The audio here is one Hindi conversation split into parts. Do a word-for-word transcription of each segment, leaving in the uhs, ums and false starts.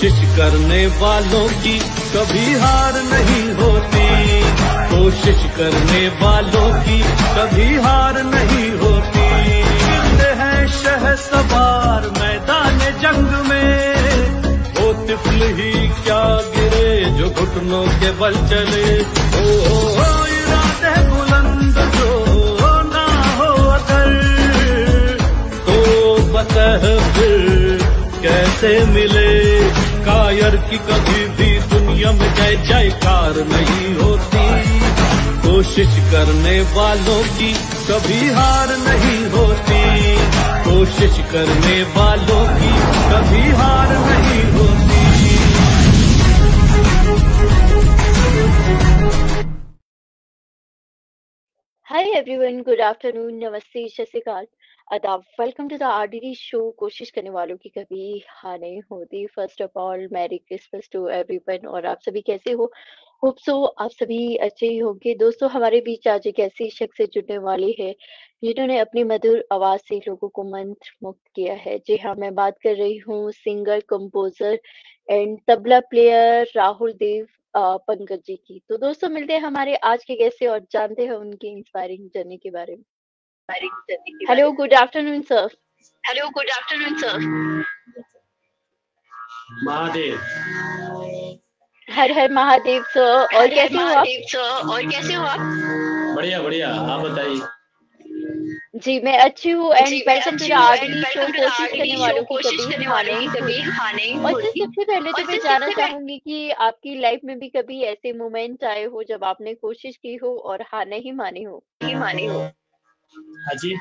कोशिश करने वालों की कभी हार नहीं होती, कोशिश करने वालों की कभी हार नहीं होती। गिरते हैं शहसवार मैदान जंग में, वो तिफल ही क्या गिरे जो घुटनों के बल चले। ओ, ओ, ओ इरादे बुलंद जो ना हो अगर, तो बतह फिर कैसे मिले। कायर की कभी भी दुनिया में जय जयकार नहीं होती, कोशिश करने वालों की कभी हार नहीं होती, कोशिश करने वालों की कभी हार नहीं होती। Hi everyone, good afternoon, नमस्ते, सत श्री अकाल, आदाब। Welcome to the RDD show. कोशिश करने वालों की कभी हार नहीं होती। First of all merry Christmas to everyone. और आप सभी कैसे हो? होप सो आप सभी अच्छे ही होंगे। दोस्तों, हमारे बीच आज एक ऐसी शख्स जुड़ने वाली है जिन्होंने अपनी मधुर आवाज से लोगों को मंत्र मुक्त किया है। जी हाँ, मैं बात कर रही हूँ singer, composer and tabla player Rahul Dev uh, Pankaj ji की। तो दोस्तों, मिलते हैं हमारे आज के गेस्ट से और जानते हैं उनकी इंस्पायरिंग जर्नी के बारे में। Hello, good afternoon sir. Hello good afternoon sir. Mahadev. हर हर महादेव सर। और कैसे हो आप? महादेव सर। और कैसे हो आप? बढ़िया बढ़िया, आप बताइए। जी, मैं अच्छी हूँ and welcome to the RDD show. कोशिश करने वालों की कभी हार नहीं होती। और सर, सबसे पहले तो मैं जानना चाहूंगी कि आपकी लाइफ में भी कभी ऐसे मोमेंट आए हो जब आपने कोशिश की हो और हार नहीं मानी हो? नहीं मानी हो। हाँ जी।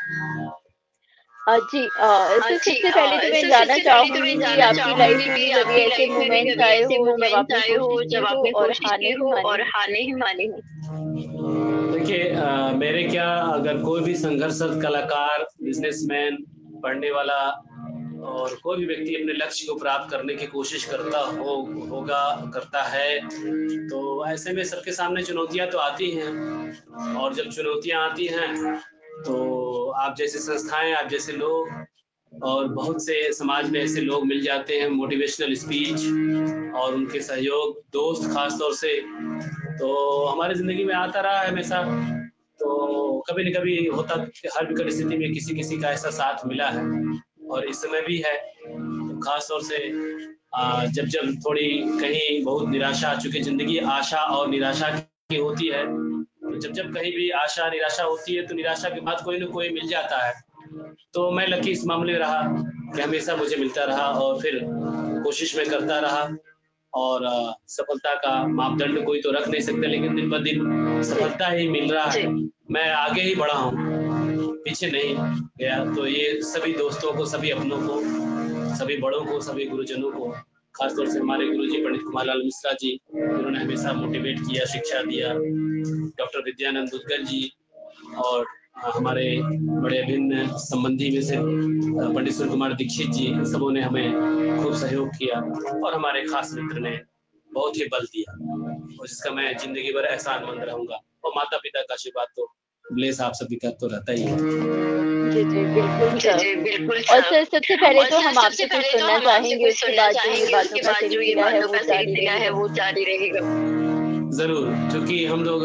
अ, जी अ, सर, सबसे पहले तो मैं जानना चाहूंगी कि आपकी लाइफ में भी कभी ऐसे मोमेंट आए हो जब आपने कोशिश की हो और हार नहीं मानी और हार नहीं मानी हो। देखिए, मेरे क्या, अगर कोई भी संघर्षरत कलाकार, बिजनेसमैन, पढ़ने वाला और कोई भी व्यक्ति अपने लक्ष्य को प्राप्त करने की कोशिश करता हो होगा करता है, तो ऐसे में सबके सामने चुनौतियां तो आती हैं। और जब चुनौतियां आती हैं तो आप जैसे संस्थाएं, आप जैसे लोग और बहुत से समाज में ऐसे लोग मिल जाते हैं, मोटिवेशनल स्पीच और उनके सहयोग, दोस्त खास तौर से, तो हमारी जिंदगी में आता रहा है हमेशा। तो कभी न कभी होता, हर विकट स्थिति में किसी किसी का ऐसा साथ मिला है और इस समय भी है। तो खास तौर से जब जब थोड़ी कहीं बहुत निराशा, चूंकि जिंदगी आशा और निराशा की होती है, तो जब जब कहीं भी आशा निराशा होती है तो निराशा के बाद कोई ना कोई मिल जाता है। तो मैं लकी इस मामले में रहा कि हमेशा मुझे मिलता रहा और फिर कोशिश में करता रहा। और सफलता का मापदंड कोई तो रख नहीं सकते, लेकिन दिन ब दिन सफलता ही मिल रहा है। मैं आगे ही बढ़ा हूँ, पीछे नहीं गया। तो ये सभी दोस्तों को, सभी अपनों को, सभी बड़ों को, सभी गुरुजनों को, खासतौर से हमारे गुरुजी पंडित कुमार लाल मिश्रा जी, जिन्होंने हमेशा मोटिवेट किया, शिक्षा दिया, डॉक्टर विद्यानंद दुग्गल जी, और हमारे बड़े अभिन्न संबंधी में से पंडित सूर्य कुमार दीक्षित जी, सबों ने हमें खूब सहयोग किया। और हमारे खास मित्र ने बहुत ही बल दिया और जिसका मैं जिंदगी भर एहसानमंद रहूंगा। और माता पिता का आशीर्वाद तो ब्लेस आप सभी का तो रहता ही है। जी जी बिल्कुल सर। जी बिल्कुल। और सर, सबसे पहले तो हम आपसे कुछ सुनना चाहेंगे, उसके बाद जो ये बातों का सिलसिला है वो जारी रहेगा। जरूर, क्योंकि हम लोग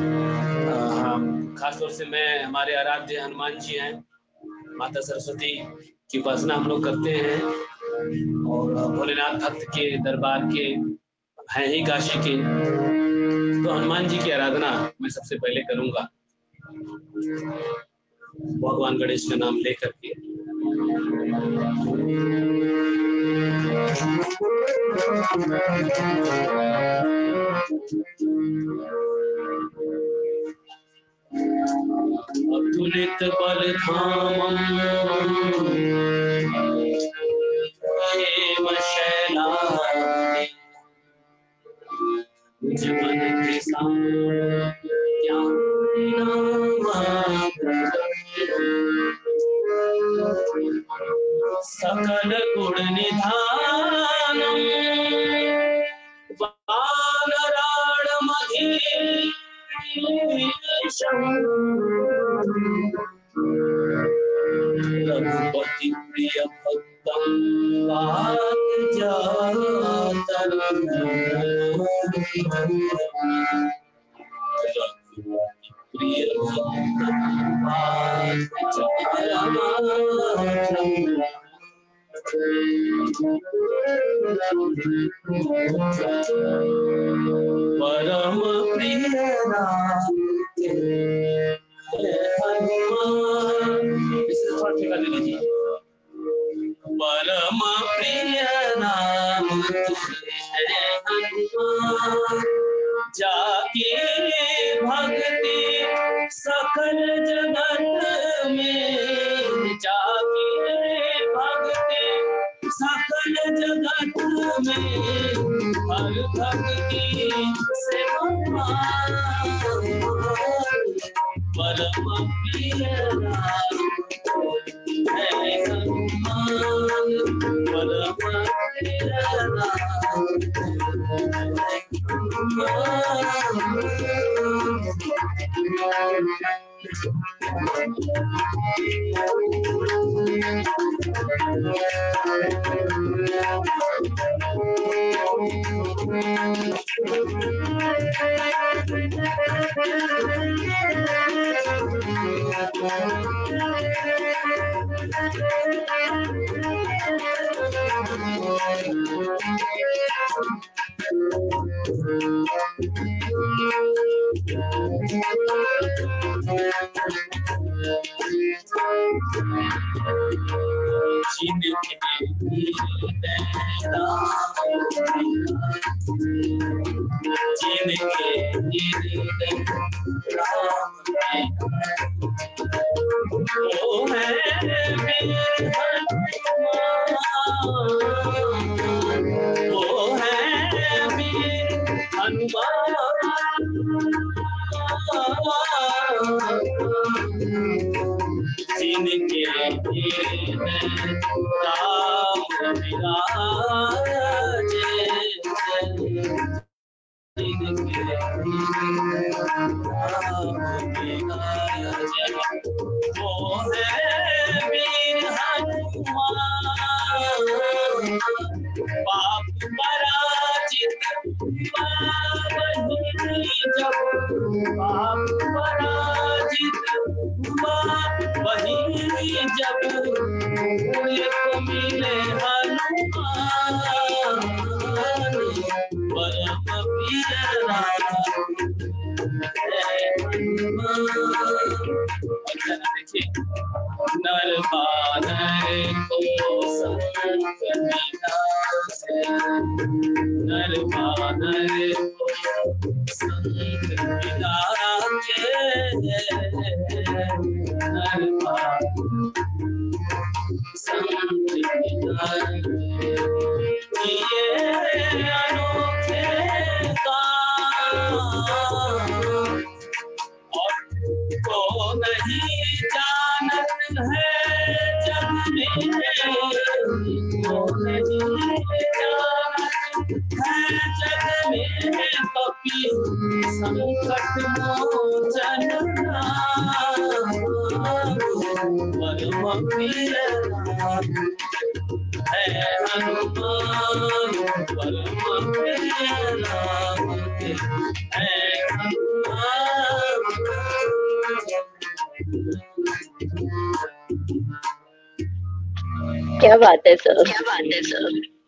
खासतौर से मैं, हमारे आराध्य हनुमान जी हैं, माता सरस्वती की उपासना हम लोग करते हैं और भोलेनाथ भक्त के दरबार के हैं ही काशी के, तो हनुमान जी की आराधना मैं सबसे पहले करूंगा भगवान गणेश का नाम लेकर के। अतुलित बल धामम हेम शैलानि जीवन किसान सकल गुण निधानम वानराण मधीशम रघुपति प्रिय भक्तम परम प्रिय नाम परम प्रिय नाम हनुमान, जाके भक्ति सकल जगत में, जाके भक्ति सकल जगत में, हर भक्ति से परम प्रिय नाम है हनुमान, परम प्रिय नाम है क्या बात है सर, क्या बात है सर।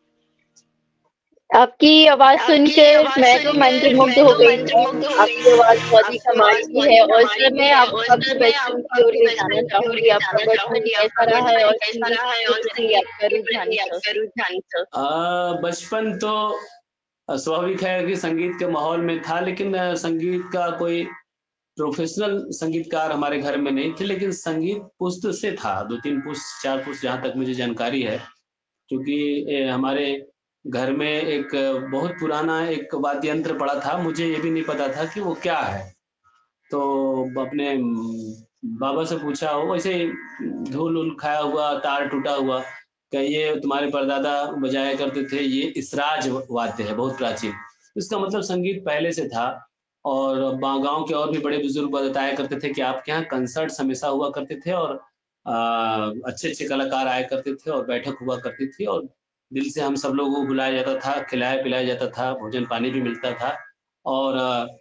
आपकी आवाज सुन के मैं तो मंत्रमुग्ध हो गई हूँ। आपकी आवाज बहुत ही कमाल की है और सर मैं आपका भी बचपन की ओर ले जाना चाहूंगी। आपका बचपन कैसा रहा है और कैसा रहा है और आपका रुझान सर? बचपन तो स्वाभाविक है कि संगीत के माहौल में था, लेकिन संगीत का कोई प्रोफेशनल संगीतकार हमारे घर में नहीं थे, लेकिन संगीत पुस्त से था, दो तीन पुस्त चार पुस्त जहाँ तक मुझे जानकारी है। क्योंकि हमारे घर में एक बहुत पुराना एक वाद्य यंत्र पड़ा था, मुझे ये भी नहीं पता था कि वो क्या है, तो अपने बाबा से पूछा, हो वैसे धूल उल खाया हुआ, तार टूटा हुआ, क्या ये तुम्हारे परदादा बजाया करते थे, ये इसराज वाद्य है, बहुत प्राचीन। इसका मतलब संगीत पहले से था। और गांव के और भी बड़े बुजुर्ग बताया करते थे कि आपके यहाँ कंसर्ट्स हमेशा हुआ करते थे और आ, अच्छे अच्छे कलाकार आया करते थे और बैठक हुआ करती थी और दिल से हम सब लोगों को बुलाया जाता था, खिलाया पिलाया जाता था, भोजन पानी भी मिलता था और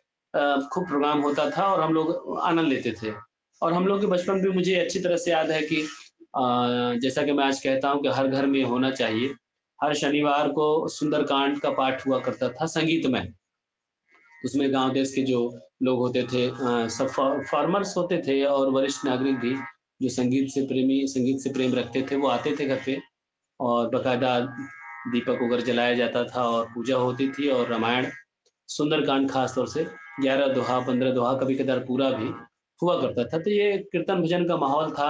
अ, खूब प्रोग्राम होता था और हम लोग आनंद लेते थे। और हम लोग के बचपन भी मुझे अच्छी तरह से याद है कि अ, जैसा कि मैं आज कहता हूँ कि हर घर में होना चाहिए। हर शनिवार को सुंदरकांड का पाठ हुआ करता था संगीतमय। उसमें गाँव देश के जो लोग होते थे अ, सब फ़ा फ़ार्मर्स होते थे और वरिष्ठ नागरिक भी, जो संगीत से प्रेमी संगीत से प्रेम रखते थे, वो आते थे घर पे और बाकायदा दीपक वगैरह जलाया जाता था और पूजा होती थी और रामायण, सुंदरकांड ख़ास तौर से ग्यारह दोहा, पंद्रह दोहा, कभी-कभार पूरा भी हुआ करता था। तो ये कीर्तन भजन का माहौल था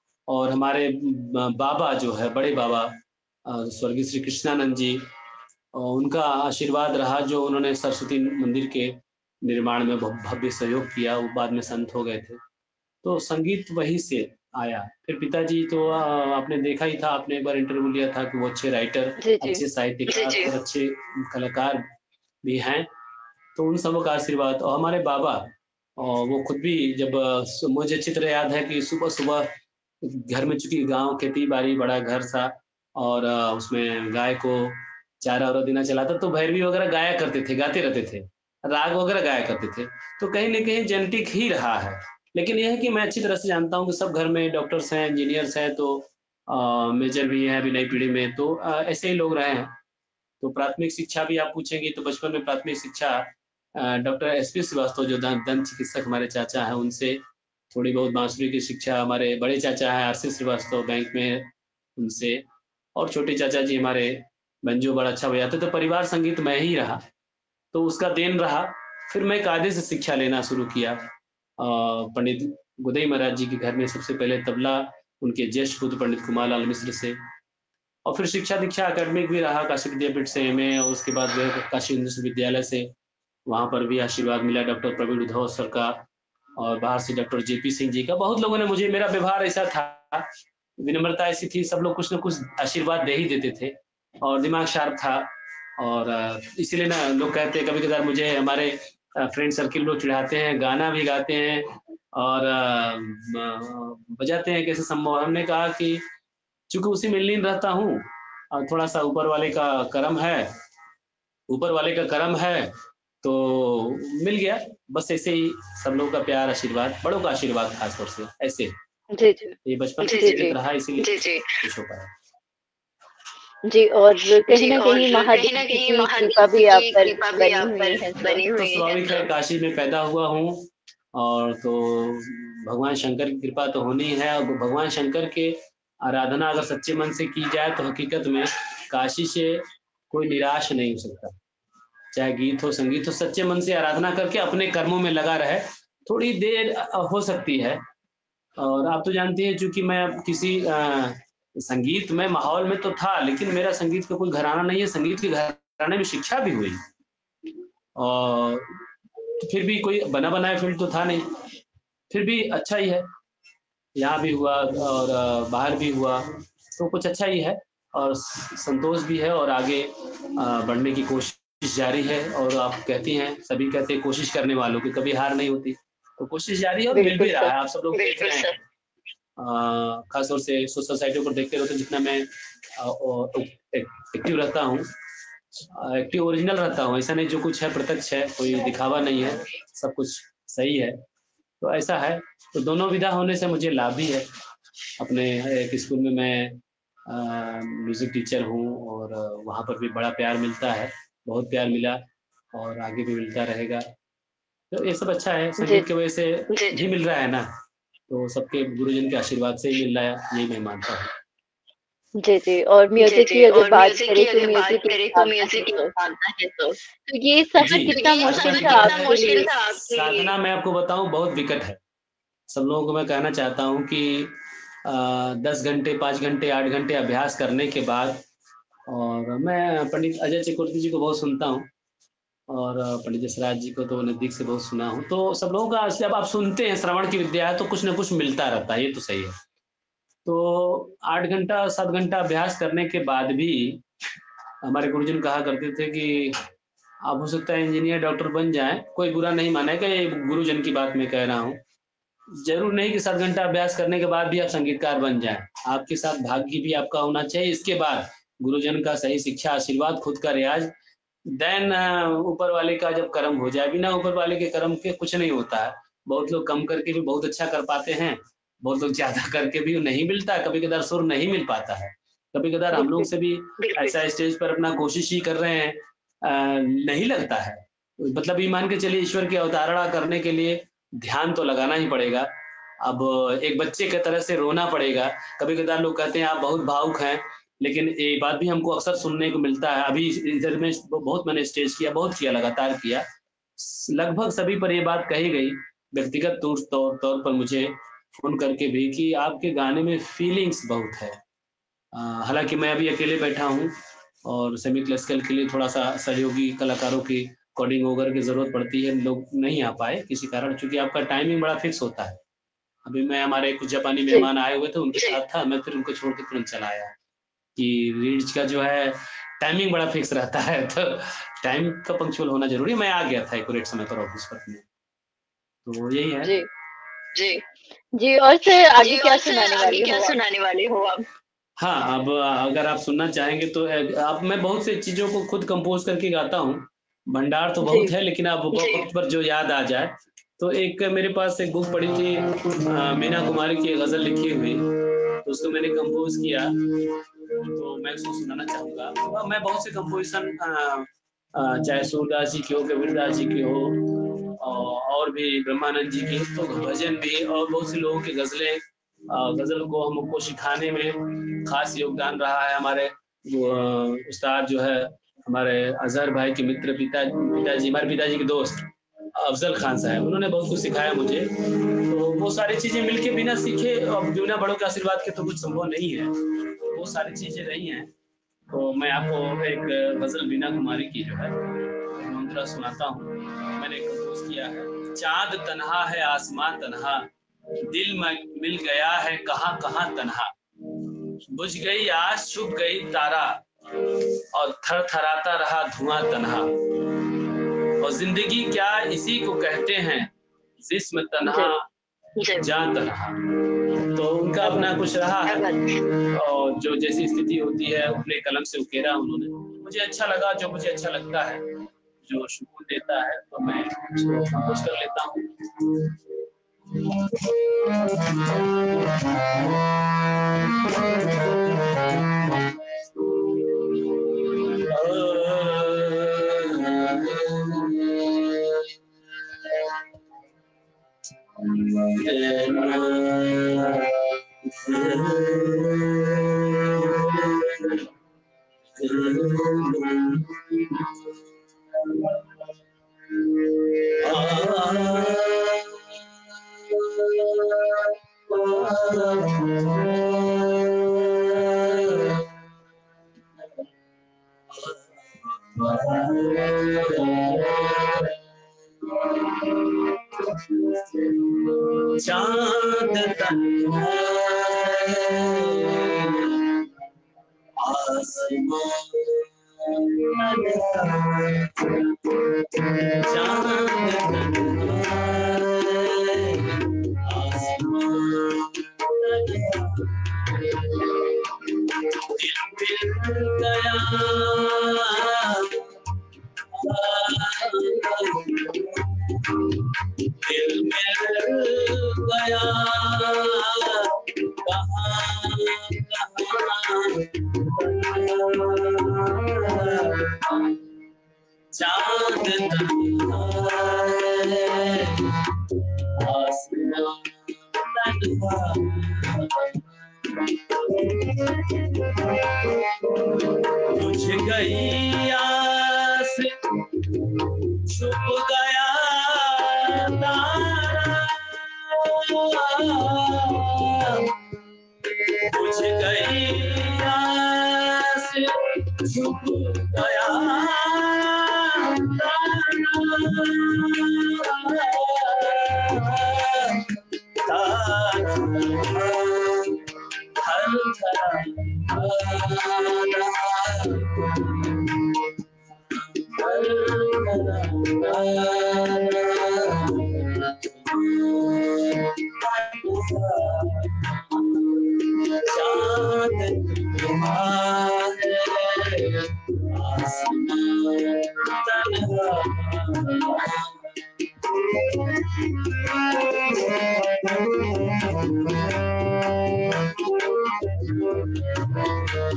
और हमारे ब बाबा जो है, बड़े बाबा अ, स्वर्गीय श्री कृष्णानंद जी अ, उनका आशीर्वाद रहा जो उन्होंने सरस्वती मंदिर के निर्माण में भ भव्य सहयोग किया, वो बाद में संत हो गए थे। तो संगीत वहीं से आया। फिर पिताजी तो अ, आपने देखा ही था, आपने एक बार इंटरव्यू लिया था कि वो अच्छे राइटर, जी, जी। अच्छे साहित्यकार और अच्छे कलाकार भी हैं। तो उन सबों का आशीर्वाद और हमारे बाबा अ, वो खुद भी जब सु मुझे अच्छी तरह याद है कि सुबह-सुबह घर में चूँकि गाँव खेती-बाड़ी बड़ा घर था और अ, उसमें गाय को चारा-वारा देना चलाता तो भैरवी वगैरह गाया करते थे, गाते रहते थे। राग वगैरह गाया करते थे। तो कहीं न कहीं जेनेटिक ही रहा है। लेकिन ये है कि मैं अच्छी तरह से जानता हूँ कि सब घर में डॉक्टर्स हैं, इंजीनियर्स हैं तो अ, मेजर भी हैं अभी नई पीढ़ी में तो अ, ऐसे ही लोग रहे हैं। तो प्राथमिक शिक्षा भी आप पूछेंगी तो बचपन में प्राथमिक शिक्षा अ, डॉक्टर एसपी श्रीवास्तव जो दं दंत चिकित्सक हमारे चाचा हैं उनसे, थोड़ी बहुत बाँसुरी की शिक्षा हमारे बड़े चाचा हैं आरसी श्रीवास्तव बैंक में, उनसे और छोटे चाचा जी हमारे बैंजो बड़ा अच्छा बजाते तो परिवार संगीतमय ही रहा। तो उसका देन रहा। फिर मैं कायदे से शिक्षा लेना शुरू किया। अ, पंडित गोदई महाराज जी के घर में सबसे पहले तबला उनके ज्येष्ठ पुत्र पंडित कुमारलाल मिश्र से और फिर शिक्षा-दीक्षा एकेडमिक भी रहा काशी विद्यापीठ से एमए और उसके बाद जो है काशी हिंदू विश्वविद्यालय से, वहाँ पर भी आशीर्वाद मिला डॉक्टर प्रवीण उद्धव सर का और बाहर से डॉक्टर जेपी सिंह जी का। बहुत लोगों ने मुझे मेरा व्यवहार ऐसा था, विनम्रता ऐसी थी, सब लोग कुछ न कुछ आशीर्वाद दे ही देते थे और दिमाग शार्प था और अ, इसीलिए ना लोग कहते हैं कभी-कभार मुझे हमारे अ, फ्रेंड सर्किल लोग चिढ़ाते हैं, गाना भी गाते हैं और अ, म बजाते हैं कैसे संभव? हमने कहा कि चूँकि उसी में लीन रहता हूँ और थोड़ा-सा ऊपर वाले का करम है ऊपर वाले का करम है, तो मिल गया। बस ऐसे ही सब लोगों का प्यार, आशीर्वाद, बड़ों का आशीर्वाद खास तौर से, ऐसे। जी, जी। ये बचपन से जी, चलित जी। रहा इसीलिए कुछ हो पाया। जी, और कहीं जी न और कहीं कहीं महादेव न जी कहीं की कृपा महादेव जी भी आप की पर कृपा भी बनी आप हुई पर है तो। बनी हुई है। तो स्वाभाविक है काशी में पैदा हुआ हूँ और तो भगवान शंकर की कृपा तो होनी है और भगवान शंकर के आराधना अगर सच्चे मन से की जाए तो हकीकत में काशी से कोई निराश नहीं हो सकता। चाहे गीत हो, संगीत हो, सच्चे मन से आराधना करके अपने कर्मों में लगा रहे, थोड़ी देर अ, हो सकती है और आप तो जानती हैं चूँकि मैं अब किसी अ, संगीतमय माहौल में तो था, लेकिन मेरा संगीत का कोई घराना नहीं है, संगीत के घराने में शिक्षा भी हुई। और फिर भी कोई बना-बनाया फ़ील्ड तो था नहीं, फिर भी अच्छा ही है। यहाँ भी हुआ और अ, बाहर भी हुआ, तो कुछ अच्छा ही है और स संतोष भी है और आगे अ, बढ़ने की कोशिश जारी है और आप कहती हैं, सभी कहते हैं कोशिश करने वालों की कभी हार नहीं होती। तो कोशिश जारी है और मिल बिल्कुल भी रहा सर। है, आप सब लोग देख रहे हैं। अ, खास तौर से सोशल साइटों पर देखते रहते हैं जितना मैं अ, ओ एक एक्टिव रहता हूँ अ, एक्टिव ओरिजिनल रहता हूँ, ऐसा नहीं जो कुछ है प्रत्यक्ष है, कोई दिखावा नहीं है, सब कुछ सही है। तो ऐसा है, तो दोनों विधा होने से मुझे लाभ भी है। अपने एक स्कूल में मैं अ, म्यूज़िक टीचर हूँ और वहाँ पर भी बड़ा प्यार मिलता है, बहुत प्यार मिला और आगे भी मिलता रहेगा। तो ये सब अच्छा है, जी, संगीत की वजह से जी, जी। ही मिल रहा है ना, तो सबके गुरुजन के आशीर्वाद से ही मिल रहा है, यही मैं मानता हूँ। जी, जी। और जी, म्यूज़िक की जी अगर और बात म्यूज़िक करें की तो अगर बात म्यूज़िक करें याद तो आता है म्यूज़िक तो। याद आता है तो। तो ये सफ़र जी, कितना ये मुश्किल सफ़र था कितना आपके मुश्किल लिए? था आपके लिए? साधना मैं आपको बताऊँ बहुत विकट है। सब लोगों को मैं कहना चाहता हूँ कि अ, दस घंटे, पाँच घंटे, आठ घंटे अभ्यास करने के बाद और मैं पंडित अजय चक्रवर्ती जी को बहुत सुनता हूँ और पंडित जसराज जी को तो नज़दीक से बहुत सुना हूँ। तो सब लोगों का जब आप सुनते हैं श्रवण की विद्या है तो कुछ न कुछ मिलता रहता है, ये तो सही है। तो आठ घंटा, सात घंटा अभ्यास करने के बाद भी हमारे गुरुजन कहा करते थे कि आप हो सकता है इंजीनियर, डॉक्टर बन जाएँ, कोई बुरा नहीं मानेगा, ये गुरुजन की बात मैं कह रहा हूँ। ज़रूर नहीं कि सात घंटा अभ्यास करने के बाद भी आप संगीतकार बन जाएँ। आपके साथ भाग्य भी आपका होना चाहिए, इसके बाद गुरुजन का सही शिक्षा, आशीर्वाद, खुद का रियाज, देन ऊपर वाले का जब कर्म हो जाए। बिना ऊपर वाले के कर्म के कुछ नहीं होता है। बहुत लोग कम करके भी बहुत अच्छा कर पाते हैं, बहुत लोग ज्यादा करके भी नहीं मिलता है, कभी कदार सुर नहीं मिल पाता है। कभी कदार हम लोग से भी ऐसा स्टेज पर अपना कोशिश ही कर रहे हैं, आ, नहीं लगता है। मतलब ये मान के चलिए ईश्वर की अवतारणा करने के लिए ध्यान तो लगाना ही पड़ेगा। अब एक बच्चे की तरह से रोना पड़ेगा। कभी कदार लोग कहते हैं आप बहुत भावुक हैं, लेकिन ये बात भी हमको अक्सर सुनने को मिलता है। अभी इधर में बहुत मैंने स्टेज किया, बहुत किया, लगातार किया, लगभग सभी पर ये बात कही गई, व्यक्तिगत तौर तौर तौर पर मुझे फोन करके भी, कि आपके गाने में फीलिंग्स बहुत है। हालांकि मैं अभी अकेले बैठा हूँ और सेमी क्लासिकल के लिए थोड़ा सा सहयोगी कलाकारों की कोडिंग वगैरह की जरूरत पड़ती है, लोग नहीं आ पाए किसी कारण, क्योंकि आपका टाइमिंग बड़ा फिक्स होता है। अभी मैं, हमारे कुछ जापानी मेहमान आए हुए थे, उनके साथ था, मैं फिर उनको छोड़ के तुरंत चला आया कि रीड्स का जो है टाइमिंग बड़ा फिक्स रहता है, तो टाइम का पंक्चुअल होना जरूरी है। मैं आ गया था एक्यूरेट समय पर ऑफिस पर अपने, तो यही है। जी जी जी। और सर आगे क्या सुनाने वाले क्या सुनाने वाले हो आप? हाँ, अब अगर आप सुनना चाहेंगे तो अब मैं बहुत से चीजों को खुद कंपोज करके गाता हूँ, भंडार तो बहुत है, लेकिन अब वक्त पर जो याद आ जाए। तो एक मेरे पास एक बुक पड़ी थी, मीना कुमारी की गजल लिखी हुई, तो उसको मैंने कंपोज किया, तो मैं उसको सुनाना चाहूंगा। मैं बहुत से कंपोजिशन, चाहे सूरदास जी की हो, कबीरदास जी की हो, और भी ब्रह्मानंद जी की, तो भजन भी, और बहुत से लोगों की गजलें, गजल को हमको सिखाने में खास योगदान रहा है हमारे उस्ताद जो है हमारे अजहर भाई के मित्र, पिता पिताजी हमारे पिताजी के दोस्त अफजल खान साहब, उन्होंने बहुत कुछ सिखाया मुझे। तो वो सारी चीजें मिलके बिना सीखे, अब बिना बड़ों के आशीर्वाद के तो कुछ संभव नहीं है, वो सारी चीजें रही हैं। तो मैं आपको एक गजल मीना कुमारी की जो है मंत्रा सुनाता हूँ, मैंने कंपोज किया है। चांद तन्हा है, आसमां तन्हा, दिल में मिल गया है कहाँ कहाँ तन्हा, बुझ गई आस, छुप गई तारा, और थर थराता रहा धुआं तन्हा, और जिंदगी क्या इसी को कहते हैं, जिस्म तन्हा जान तन्हा। तो उनका अपना कुछ रहा है, और जो जैसी स्थिति होती है अपने कलम से उकेरा उन्होंने, मुझे अच्छा लगा, जो मुझे अच्छा लगता है, जो सुकून देता है, तो मैं उसको कंपोज कर लेता हूँ। चांद तन्हा आसमां चांद तन्हा आसमां दिल मिल गया दिल मिल गया कहाँ कहाँ, चांद तन्हा आसमां तन्हा, बुझ गई आस, छुप गया तारा, बुझ गई आस, छुप गया तारा, हर चांद तुम्हारे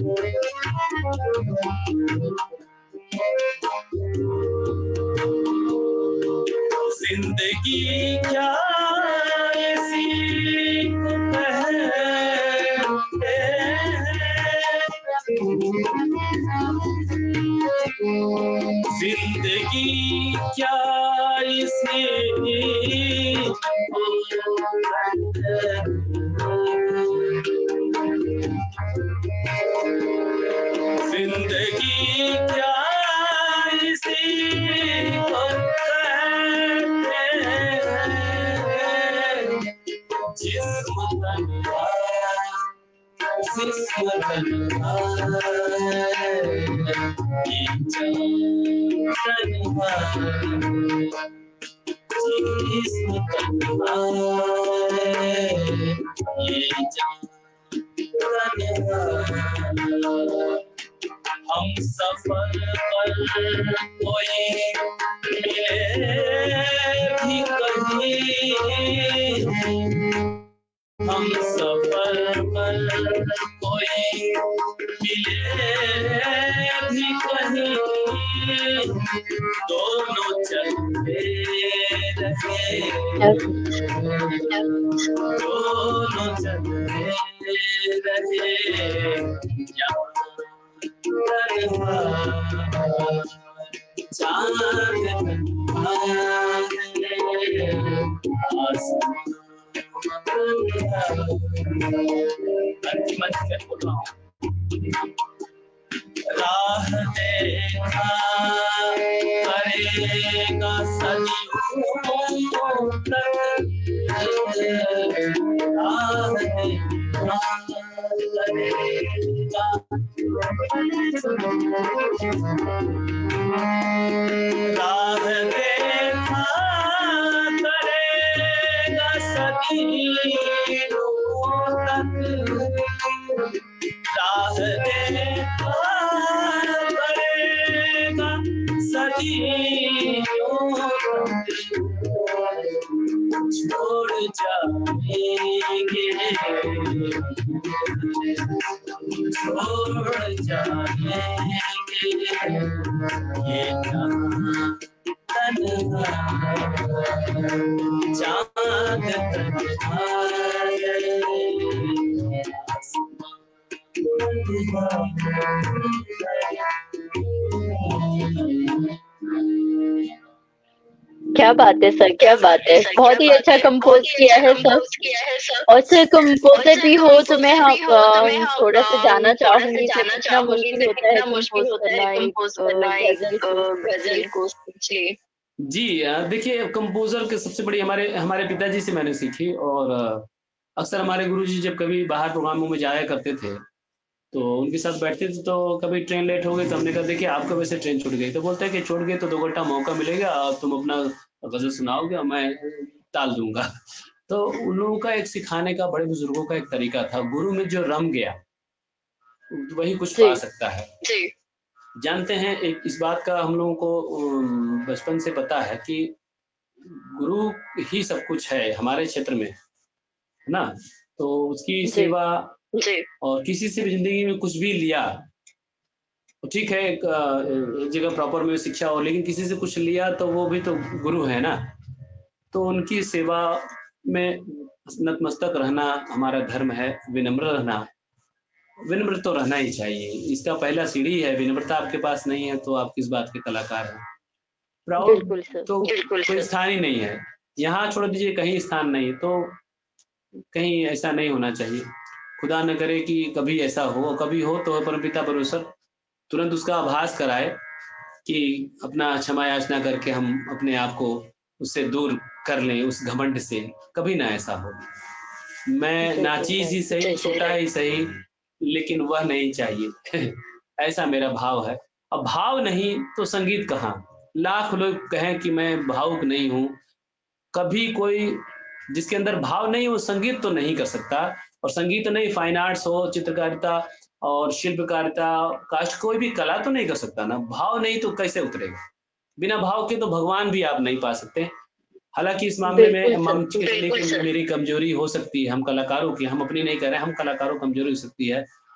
जिंदगी क्या ऐसी जिंदगी क्या इसी जिंदगी क्या इसी को कहते हैं जिस्म तन्हा जिस्म तन्हा ये जान तन्हा जिस्म तन्हा ये जान तन्हा हम सफर पर कोई मिले भी कहीं हम सफर पर कोई मिले भी कहीं दोनों चलते रहे दोनों चलते रहे राह देखा करेगा सदियों तक राह देखा करेगा राह देखा करेगा सदियों तक राह देखा करेगा सदियों तक छोड़ जाएंगे छोड़ जाएंगे ये तन्हा चाँद तन्हा क्या बात है सर, क्या बात है, बहुत ही अच्छा कंपोज किया है सर। और सर कंपोजर भी हो तो मैं हाँ थोड़ा सा जानना चाहूंगी कितना मुश्किल होता है कंपोज करना गजल को स्पेशली। जी देखिए, कंपोजर के सबसे बड़ी हमारे हमारे पिताजी से मैंने सीखी। और अक्सर हमारे गुरुजी जब कभी बाहर प्रोग्रामों में जाया करते थे तो उनके साथ बैठते थे, तो कभी ट्रेन लेट हो गई तो हमने कहा देखिए आपका वैसे ट्रेन छूट गई, तो बोलते हैं कि छूट गई तो दो घंटा मौका मिलेगा, तुम अपना गजल सुनाओगे और मैं ताल दूंगा। तो उन लोगों का एक सिखाने का, बड़े बुजुर्गों का एक तरीका था, गुरु में जो रम गया वही कुछ पा सकता है। जानते हैं एक इस बात का हम लोगों को बचपन से पता है कि गुरु ही सब कुछ है हमारे क्षेत्र में, है ना। तो उसकी सेवा और किसी से भी जिंदगी में कुछ भी लिया, ठीक है एक, एक जगह प्रॉपर में शिक्षा हो, लेकिन किसी से कुछ लिया तो वो भी तो गुरु है ना। तो उनकी सेवा में नतमस्तक रहना हमारा धर्म है, विनम्र रहना, विनम्र तो रहना ही चाहिए। इसका पहला सीढ़ी है। विनम्रता आपके पास नहीं है तो आप किस बात के कलाकार हैं। प्राउड तो कोई स्थान ही नहीं है, यहाँ छोड़ दीजिए, कहीं स्थान नहीं, तो कहीं ऐसा नहीं होना चाहिए। खुदा न करे कि कभी ऐसा हो, कभी हो तो परमपिता परमेश्वर तुरंत उसका आभास कराए कि अपना क्षमा याचना करके हम अपने आप को उससे दूर कर लें, उस घमंड से। कभी ना ऐसा हो। मैं नाचीज ही सही, छोटा ही सही, लेकिन वह नहीं चाहिए ऐसा मेरा भाव है। अब भाव नहीं तो संगीत कहाँ। लाख लोग कहें कि मैं भावुक नहीं हूँ, कभी कोई जिसके अंदर भाव नहीं वो संगीत तो नहीं कर सकता। और संगीत नहीं, फाइन आर्ट्स हो, चित्रकारिता और शिल्पकारिता, काश कोई भी कला तो नहीं कर सकता ना। भाव नहीं तो कैसे उतरेगा। बिना भाव के तो भगवान भी आप नहीं पा सकते। हालांकि इस मामले में मंच के लिए मेरी कमजोरी हो सकती है, हम कलाकारों की, हम अपनी नहीं कर रहे, हम कलाकारों कमजोरी हो सकती है।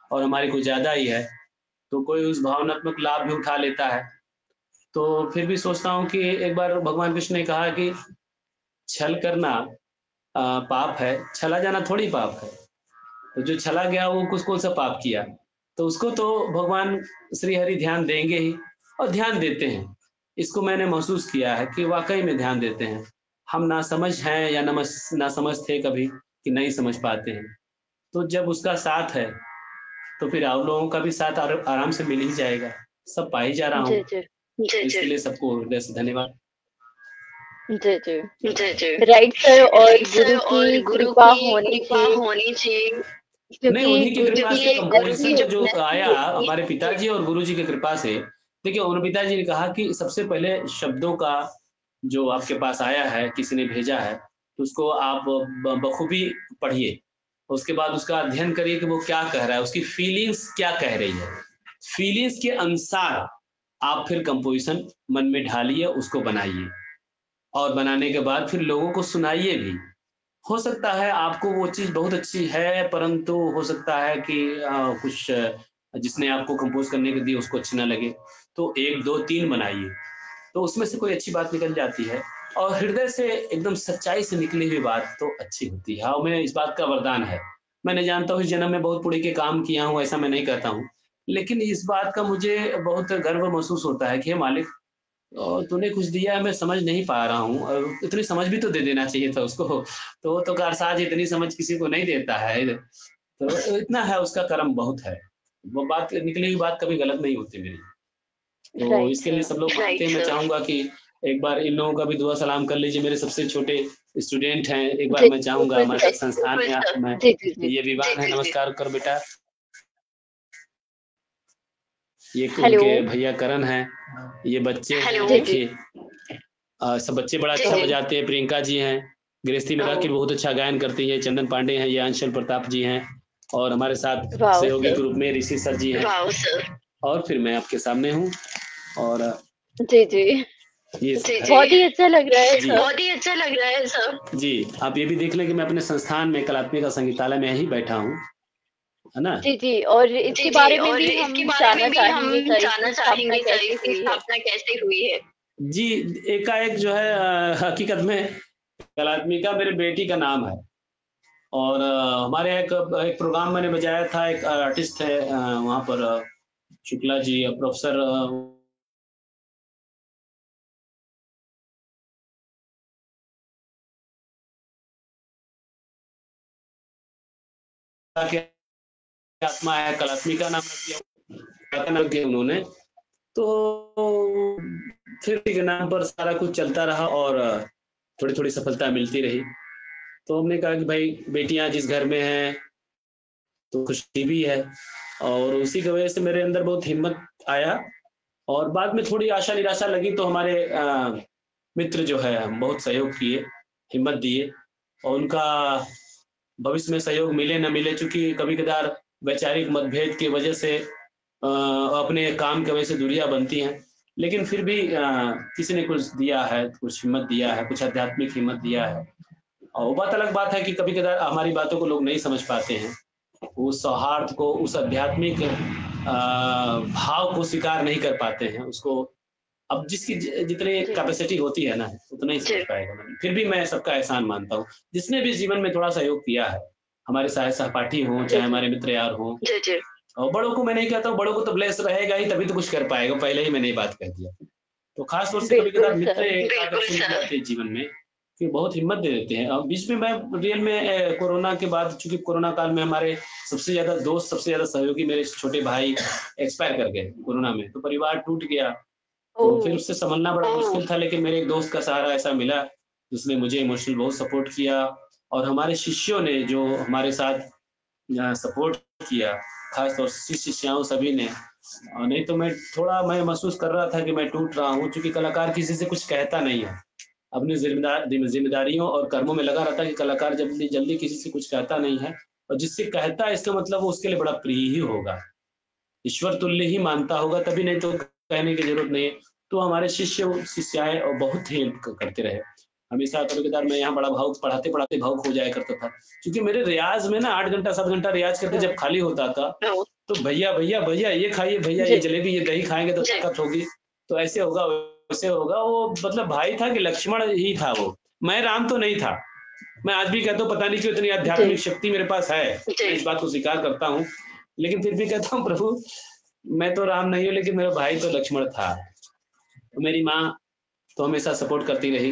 और हमारी कुछ ज्यादा ही है, तो कोई उस भावनात्मक लाभ भी उठा लेता है। तो फिर भी सोचता हूँ कि एक बार भगवान कृष्ण ने कहा कि छल करना आ, पाप है, छला जाना थोड़ी पाप है। तो जो छला गया वो कुछ कौन सा पाप किया, तो उसको तो भगवान श्री हरि ध्यान देंगे ही, और ध्यान देते हैं। इसको मैंने महसूस किया है कि वाकई में ध्यान देते हैं। हम ना समझ हैं या नमस ना समझ थे कभी कि नहीं समझ पाते हैं, तो जब उसका साथ है तो फिर आप लोगों का भी साथ आर, आराम से मिल ही जाएगा। सब पा ही जा रहा जी हूँ, जी इसके लिए सबको हृदय से धन्यवाद। जी जी जी जी राइट सर। और राइट सर, गुरु और की गुरु कृपा की होनी कृपा चाहिए, होनी चाहिए। नहीं, क्योंकि उन्हीं की गुरु कृपा की से एक कंपोजिशन ऐसी जो आया हमारे पिताजी और गुरुजी की कृपा से। देखिए, उन पिताजी ने कहा कि सबसे पहले शब्दों का जो आपके पास आया है, किसी ने भेजा है, तो उसको आप ब- बखूबी पढ़िए। उसके बाद उसका अध्ययन करिए कि वो क्या कह रहा है, उसकी फीलिंग्स क्या कह रही है। फीलिंग्स के अनुसार आप फिर कंपोजिशन मन में ढालिए, उसको बनाइए, और बनाने के बाद फिर लोगों को सुनाइए भी। हो सकता है आपको वो चीज़ बहुत अच्छी है, परंतु हो सकता है कि अ, कुछ अ, जिसने आपको कंपोज़ करने को दी उसको अच्छी ना लगे। तो एक, दो, तीन बनाइए, तो उसमें से कोई अच्छी बात निकल जाती है, और हृदय से एकदम सच्चाई से निकली हुई बात तो अच्छी होती है। हाँ, मैं इस बात का वरदान है। मैं नहीं जानता हूँ इस जन्म में बहुत पुण्य के काम किया हूँ, ऐसा मैं नहीं कहता हूँ। लेकिन इस बात का मुझे बहुत गर्व महसूस होता है कि हे मालिक, और तूने कुछ दिया है, मैं समझ नहीं पा रहा हूँ, और इतनी समझ भी तो दे देना चाहिए था उसको। तो वो तो कारसाज इतनी समझ किसी को नहीं देता है। तो इतना है, उसका कर्म बहुत है। वो बात निकली हुई बात कभी गलत नहीं होती मेरी। तो राइट इसके लिए सर। सब लोग मानते हैं। मैं चाहूंगा कि एक बार इन लोगों का भी दुआ सलाम कर लीजिए। मेरे सबसे छोटे स्टूडेंट हैं। एक बार जी मैं चाहूंगा बिल्कुल हमारे सर। संस्थान में आप- मैं जी जी जी ये विवान है, नमस्कार कर बेटा। ये हेलो। उनके भैया करण हैं। ये बच्चे हैं, जी जी देखिए अ, सब बच्चे बड़ा अच्छा बजाते हैं। प्रियंका जी हैं, गृहस्थी में रह के बहुत अच्छा गायन करती है। चंदन पांडे हैं, ये अंशल प्रताप जी हैं, और हमारे साथ वाओ सहयोगी के सर। रूप में ऋषि सर जी हैं। और फिर मैं आपके सामने हूँ, और जी जी ये बहुत ही अच्छा लग रहा है जी सर। बहुत ही अच्छा लग रहा है सर। जी, आप ये भी देख लें कि मैं अपने संस्थान में कलात्मिका संगीतालय में ही बैठा हूँ, है ना? जी जी और जी इसके जी बारे में और भी इसके हम बारे जानना में भी हम चाहेंगे सर, जानना इसकी स्थापना चाहेंगे सर, कैसे इसकी हुई है। स्थापना कैसे हुई है। जी, एकाएक जो है अ, हकीकत में कलात्मिका मेरे बेटी का नाम है, और अ, हमारे यहाँ एक एक प्रोग्राम मैंने बजाया था। एक आर्टिस्ट है अ, वहाँ पर अ, शुक्ला जी, अ, प्रोफेसर अ, के आत्मा है, कलात्मिका नाम रख दिया, नाम किया उन्होंने। तो फिर के नाम पर सारा कुछ चलता रहा, और थोड़ी थोड़ी सफलता मिलती रही। तो हमने कहा कि भाई बेटियां जिस घर में हैं तो खुशी भी है, और उसी की वजह से मेरे अंदर बहुत हिम्मत आया। और बाद में थोड़ी आशा निराशा लगी, तो हमारे अ, मित्र जो है बहुत सहयोग किए, हिम्मत दिए, और उनका भविष्य में सहयोग मिले न मिले, चूंकि कभी कदार वैचारिक मतभेद की वजह से अ, अपने काम की वजह से दूरियां बनती हैं। लेकिन फिर भी अ, किसी ने कुछ दिया है, कुछ हिम्मत दिया है, कुछ आध्यात्मिक हिम्मत दिया है। और वो बात अलग बात है कि कभी कदार हमारी बातों को लोग नहीं समझ पाते हैं, उस सौहार्द को, उस आध्यात्मिक अ, भाव को स्वीकार नहीं कर पाते हैं उसको। अब जिसकी जितनी जी कैपेसिटी होती है ना, उतना ही समझ पाएगा। फिर भी मैं सबका एहसान मानता हूँ, जिसने भी जीवन में थोड़ा सहयोग किया है, हमारे सह सहपाठी हों, जी चाहे जी हमारे मित्र यार हों। जी जी और बड़ों को मैं नहीं कहता हूँ, बड़ों को तो ब्लेस रहेगा ही, तभी तो कुछ कर पाएगा। पहले ही मैंने ये बात कह दिया। तो खास तौर से कभी कदार बिल्कुल मित्र सर। एक आध अच्छे मिल जाते हैं जीवन में, कि बहुत हिम्मत दे देते हैं। और बीच में मैं रियल में अ, कोरोना के बाद, चूंकि कोरोना काल में हमारे सबसे ज्यादा दोस्त, सबसे ज्यादा सहयोगी मेरे छोटे भाई एक्सपायर कर गए कोरोना में, तो परिवार टूट गया। ओ तो फिर उससे संभलना बड़ा मुश्किल था, लेकिन मेरे एक दोस्त का सहारा ऐसा मिला जिसने मुझे इमोशनल बहुत सपोर्ट किया, और हमारे शिष्यों ने जो हमारे साथ सपोर्ट किया, खास तौर से शिष्याओं सभी ने। और नहीं तो मैं थोड़ा मैं महसूस कर रहा था कि मैं टूट रहा हूँ, क्योंकि कलाकार किसी से कुछ कहता नहीं है, अपनी जिम्मेदार जिम्मेदारियों और कर्मों में लगा रहता है। कि कलाकार जल्दी जल्दी किसी से कुछ कहता नहीं है, और जिससे कहता है इसका मतलब वो उसके लिए बड़ा प्रिय ही होगा, ईश्वर तुल्य ही मानता होगा, तभी, नहीं तो कहने की जरूरत नहीं है। तो हमारे शिष्य शिष्याएं बहुत ही हेल्प करते रहे। हमेशा कभी कदार मैं यहाँ बड़ा भावुक, पढ़ाते पढ़ाते भावुक हो जाया करता था, क्योंकि मेरे रियाज में ना आठ घंटा सात घंटा रियाज करके जब खाली होता था तो भैया भैया भैया ये खाइए, भैया ये जलेबी, ये दही खाएंगे तो ताकत होगी, तो ऐसे होगा वैसे होगा। वो मतलब भाई था कि लक्ष्मण ही था वो, मैं राम तो नहीं था। मैं आज भी कहता हूँ पता नहीं क्यों इतनी आध्यात्मिक शक्ति मेरे पास है, मैं इस बात को स्वीकार करता हूँ, लेकिन फिर भी कहता हूँ प्रभु मैं तो राम नहीं हूँ, लेकिन मेरा भाई तो लक्ष्मण था। मेरी माँ तो हमेशा सपोर्ट करती रही।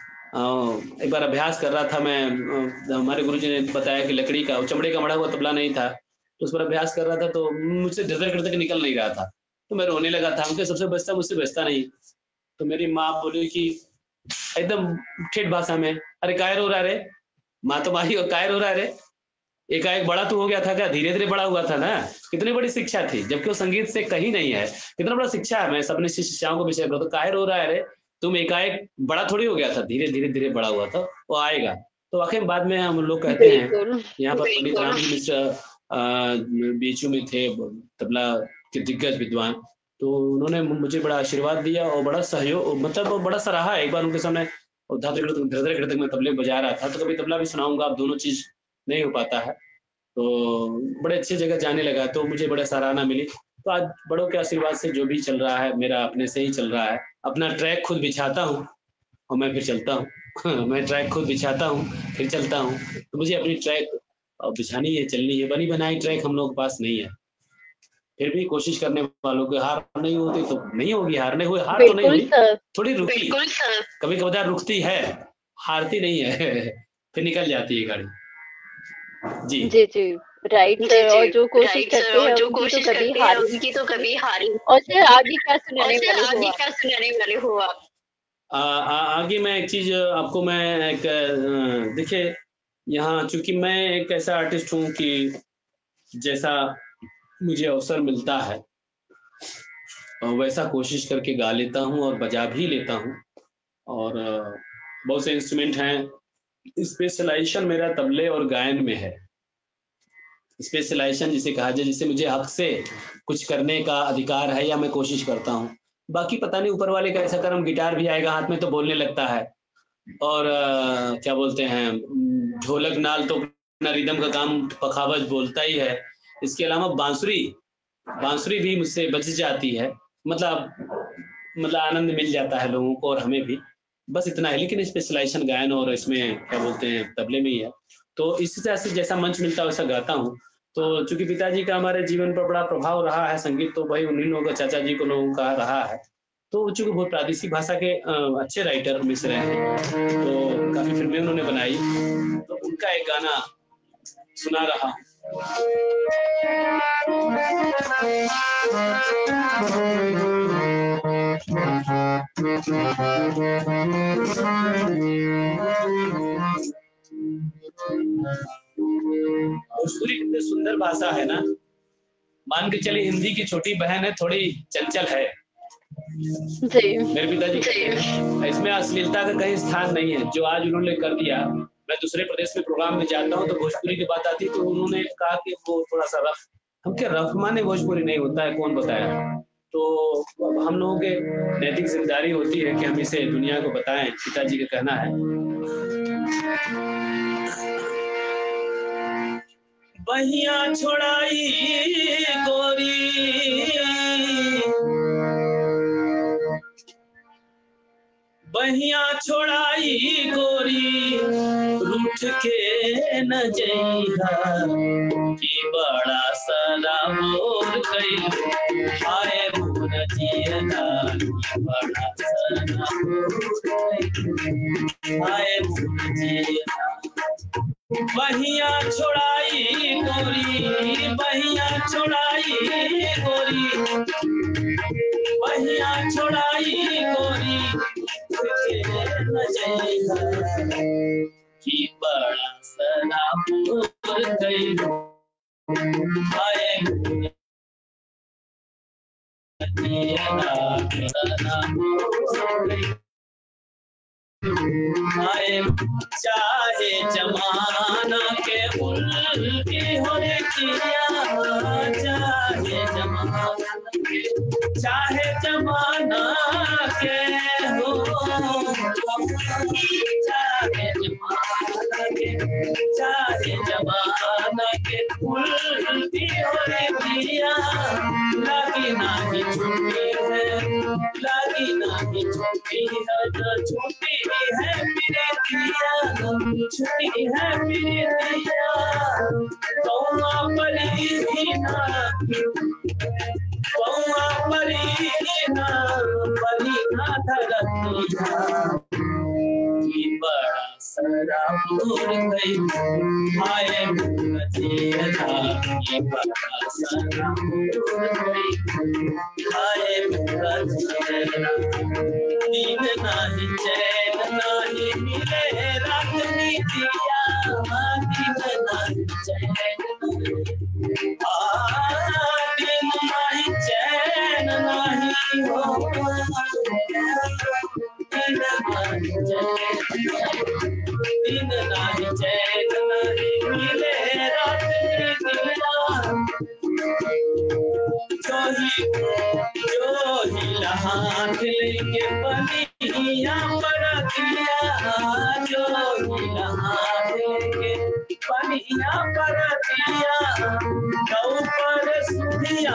एक बार अभ्यास कर रहा था मैं, हमारे गुरुजी ने बताया कि लकड़ी का, चमड़े का मढ़ा हुआ तबला नहीं था, तो उस पर अभ्यास कर रहा था, तो मुझसे धर धर करके निकल नहीं रहा था, तो मैं रोने लगा था। उनके सबसे बचता मुझसे बचता नहीं, तो मेरी माँ बोली कि एकदम ठेठ भाषा में, अरे काय रो रहा रे, माँ तो माही, और काय रो रहा रे, एकाएक बड़ा तो हो गया था क्या, धीरे धीरे बड़ा हुआ था ना। कितनी बड़ी शिक्षा थी, जबकि वो संगीत से कहीं नहीं है, कितना बड़ा शिक्षा है। मैं अपने शिष्याओं को विषय तो काय रो रहा है रे, तुम एकाएक बड़ा थोड़ी हो गया था, धीरे धीरे धीरे बड़ा हुआ था, वो आएगा। तो आखिर बाद में हम लोग कहते हैं, यहाँ पर पंडित राम जी मिश्र बीचू में थे, तबला के दिग्गज विद्वान, तो उन्होंने मुझे बड़ा आशीर्वाद दिया और बड़ा सहयोग, मतलब बड़ा सराहा। एक बार उनके सामने धीरे मैं तबले बजा रहा था, तो कभी तबला भी सुनाऊंगा, अब दोनों चीज नहीं हो पाता है, तो बड़े अच्छी जगह जाने लगा, तो मुझे बड़ा सराहना मिली। तो आज बड़ों के आशीर्वाद से जो भी चल रहा है मेरा अपने से ही चल रहा है। अपना ट्रैक खुद बिछाता हूँ और मैं फिर चलता हूँ मैं ट्रैक खुद बिछाता हूँ फिर चलता हूँ, तो मुझे अपनी ट्रैक बिछानी है, चलनी है। बनी बनाई ट्रैक हम लोगों के पास नहीं है, फिर भी कोशिश करने वालों को हार नहीं होती तो नहीं होगी, हारने हुए हार तो नहीं हुई, थोड़ी रुकी, कभी कभार रुकती है, हारती नहीं है फिर निकल जाती है गाड़ी। जी जी जी राइट सर, और जो कोशिश करते हैं जो कोशिश तो कभी हारी, उनकी तो कभी हारी। और सर आगे क्या सुनाने वाले हो, आगे क्या सुनाने वाले हो आप? आ, आ, आगे मैं एक चीज आपको, मैं एक देखिए यहाँ, चूंकि मैं एक ऐसा आर्टिस्ट हूँ कि जैसा मुझे अवसर मिलता है वैसा कोशिश करके गा लेता हूँ और बजा भी लेता हूँ, और बहुत से इंस्ट्रूमेंट हैं। स्पेशलाइजेशन मेरा तबले और गायन में है, स्पेशलाइजेशन जिसे कहा जाए, जिसे मुझे हक से कुछ करने का अधिकार है या मैं कोशिश करता हूँ। बाकी पता नहीं ऊपर वाले का ऐसा कर्म, गिटार भी आएगा हाथ में तो बोलने लगता है, और आ, क्या बोलते हैं, ढोलक नाल तो अपना रिदम का काम पखावज बोलता ही है। इसके अलावा बांसुरी बांसुरी भी मुझसे बच जाती है, मतलब मतलब आनंद मिल जाता है लोगों को और हमें भी, बस इतना है। लेकिन स्पेशलाइजेशन गायन और इसमें क्या बोलते हैं तबले में ही है, तो इसी तरह से जैसा मंच मिलता है वैसा गाता हूँ। तो चूंकि पिताजी का हमारे जीवन पर बड़ा प्रभाव रहा है संगीत, तो भाई उन्हीं लोगों का, चाचा जी को लोगों का रहा है, तो चूंकि बहुत प्रादेशिक भाषा के अच्छे राइटर में से रहे हैं, तो काफी फिल्में उन्होंने बनाई, तो उनका एक गाना सुना रहा भोजपुरी कितनी सुंदर भाषा है ना, मान के चलिए हिंदी की छोटी बहन है, थोड़ी चंचल है जी। मेरे पिताजी, इसमें अश्लीलता का कहीं स्थान नहीं है। जो आज उन्होंने कर दिया, मैं दूसरे प्रदेश में प्रोग्राम में जाता हूँ तो भोजपुरी की बात आती है तो उन्होंने कहा कि वो थोड़ा सा रफ, हम क्या रफ माने भोजपुरी नहीं होता है, कौन बताया। तो हम लोगों के नैतिक जिम्मेदारी होती है कि हम इसे दुनिया को बताएं, पिताजी का कहना है। बहिया छोड़ाई गोरी, बहिया छोड़ाई गोरी, रूठ के न जइहा कि बड़ा सारा मोर कइल, आए मोर जियना बड़ा सारा मोर कइल, आए मोर जियना। बहिया छोड़ाई गोरी, बहिया छोड़ाई गोरी, बहिया छोड़ाई गोरी, न जइहा कि बड़ा सारा मोर कइल, आए मोर जियना सारा मोर कइल, आए चाहे जमाना के उल्टी हो किया, चाहे जमाना के, चाहे जमाना के हो, चाहे जमाना के चाहे जमाना के उल्टी हो रे पिया लगी नहीं छुट्टी है लगी नहीं छुट्टी है तो छुट्टी है मेरे पिया छुट्टी है मेरे पिया कौआ परी ना कौआ परी ना परी ना धरतिया की बड़ा सारा दूर गई आए मुझेरा की बड़ा सारा दूर गई आए मुझेरा नींद नहीं चैन नहीं मिले रात नीतिया नींद नहीं चैन आ नींद नहीं चैन नहीं हो नींद नहीं चैन नींद नहीं चैन नहीं मिले रात नीतिया जो ही जो ही हाथ लेके बनिया पर दिया जो ही हाथ लेके बनिया पर दिया गौ पर सुधिया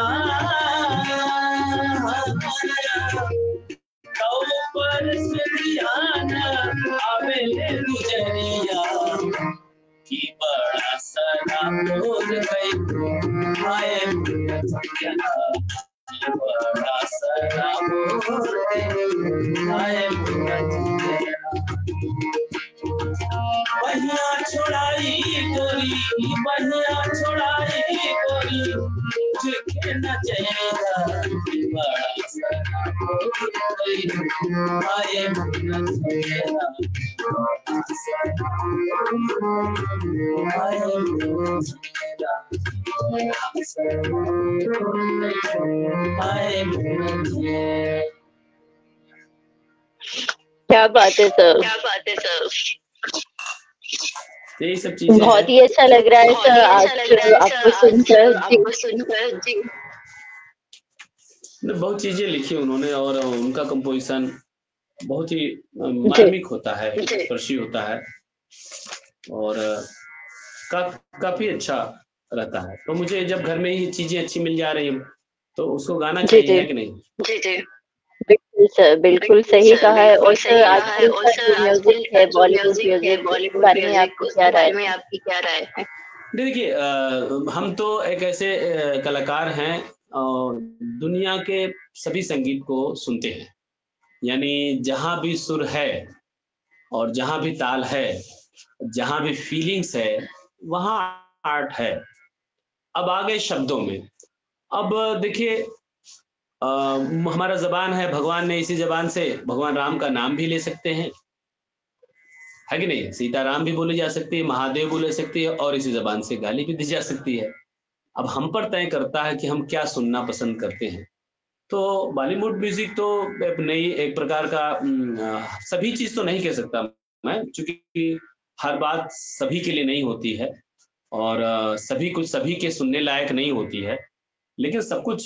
गौ पर सुधिया आवे गुजरिया की बड़ा सारा बोल गई आए बड़ा सारा बोल गई आए बहिया छोड़ाई गोरी बहिया छोड़ाई गोरी तुझे न जाएगा बड़ा सारा बोल गई आए मुझेरा क्या बात है सर, क्या बात है सर। यही सब चीजें बहुत ही अच्छा लग रहा है सर आज आपको सुनकर आपको सुनकर जी। बहुत चीजें लिखी उन्होंने और उनका कंपोजिशन बहुत ही मार्मिक होता है, स्पर्शी होता है और का, काफी अच्छा रहता है। तो मुझे जब घर में ही चीजें अच्छी मिल जा रही हैं तो उसको गाना चाहिए है कि नहीं? जी जी बिल्कुल सर, बिल्कुल सही कहा है। और सर आजकल का म्यूजिक है बॉलीवुड म्यूजिक, बॉलीवुड बारे में आपकी क्या राय में आपकी क्या राय है? देखिए हम तो एक ऐसे कलाकार हैं और दुनिया के सभी संगीत को सुनते हैं, यानी जहाँ भी सुर है और जहाँ भी ताल है, जहाँ भी फीलिंग्स है, वहाँ आर्ट है। अब आ गए शब्दों में। अब देखिए हमारा जबान है, भगवान ने इसी जबान से भगवान राम का नाम भी ले सकते हैं, है कि नहीं? सीताराम भी बोली जा सकती है, महादेव बोले सकती है और इसी जबान से गाली भी दी जा सकती है। अब हम पर तय करता है कि हम क्या सुनना पसंद करते हैं। तो बॉलीवुड म्यूजिक तो एक नई एक प्रकार का सभी चीज तो नहीं कह सकता मैं, क्योंकि हर बात सभी के लिए नहीं होती है और सभी कुछ सभी के सुनने लायक नहीं होती है, लेकिन सब कुछ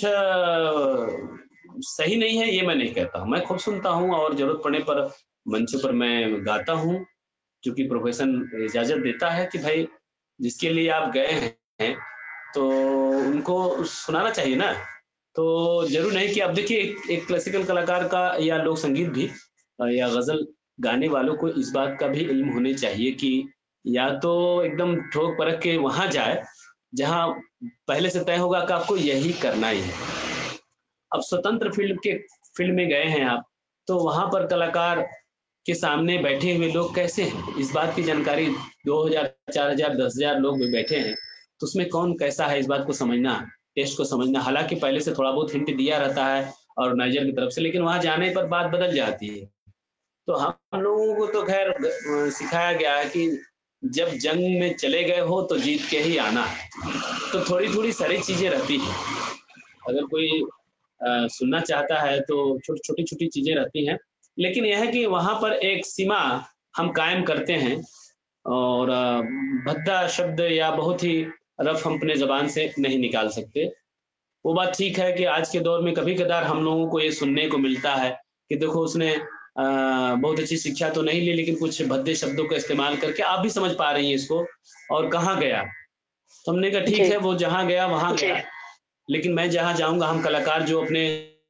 सही नहीं है ये मैं नहीं कहता। मैं खूब सुनता हूँ और जरूरत पड़ने पर मंच पर मैं गाता हूँ, क्योंकि प्रोफेशन इजाजत देता है कि भाई जिसके लिए आप गए हैं तो उनको सुनाना चाहिए ना। तो जरूर नहीं कि अब देखिए एक, एक क्लासिकल कलाकार का या लोक संगीत भी या गजल गाने वालों को इस बात का भी इल्म होने चाहिए कि या तो एकदम ठोक परख के वहां जाए जहां पहले से तय होगा कि आपको यही करना ही है। अब स्वतंत्र फील्ड के फील्ड में गए हैं आप, तो वहां पर कलाकार के सामने बैठे हुए लोग कैसे हैं इस बात की जानकारी दो हजार चार हजार दस हजार लोग भी बैठे हैं, तो उसमें कौन कैसा है इस बात को समझना, टेस्ट को समझना। हालांकि पहले से थोड़ा बहुत हिंट दिया रहता है ऑर्गेनाइजर की तरफ से, लेकिन वहां जाने पर बात बदल जाती है। तो हम लोगों को तो खैर सिखाया गया है कि जब जंग में चले गए हो तो जीत के ही आना है। तो थोड़ी थोड़ी सारी चीजें रहती है, अगर कोई आ, सुनना चाहता है तो छोटी छोटी छोटी चीजें रहती हैं, लेकिन यह है कि वहां पर एक सीमा हम कायम करते हैं और भद्दा शब्द या बहुत ही रफ हम अपने जबान से नहीं निकाल सकते। वो बात ठीक है कि आज के दौर में कभी कदार हम लोगों को ये सुनने को मिलता है कि देखो उसने आ, बहुत अच्छी शिक्षा तो नहीं ली, लेकिन कुछ भद्दे शब्दों का इस्तेमाल करके आप भी समझ पा रही हैं इसको, और कहाँ गया। तो हमने कहा ठीक है, वो जहाँ गया वहां गया, लेकिन मैं जहाँ जाऊंगा, हम कलाकार जो अपने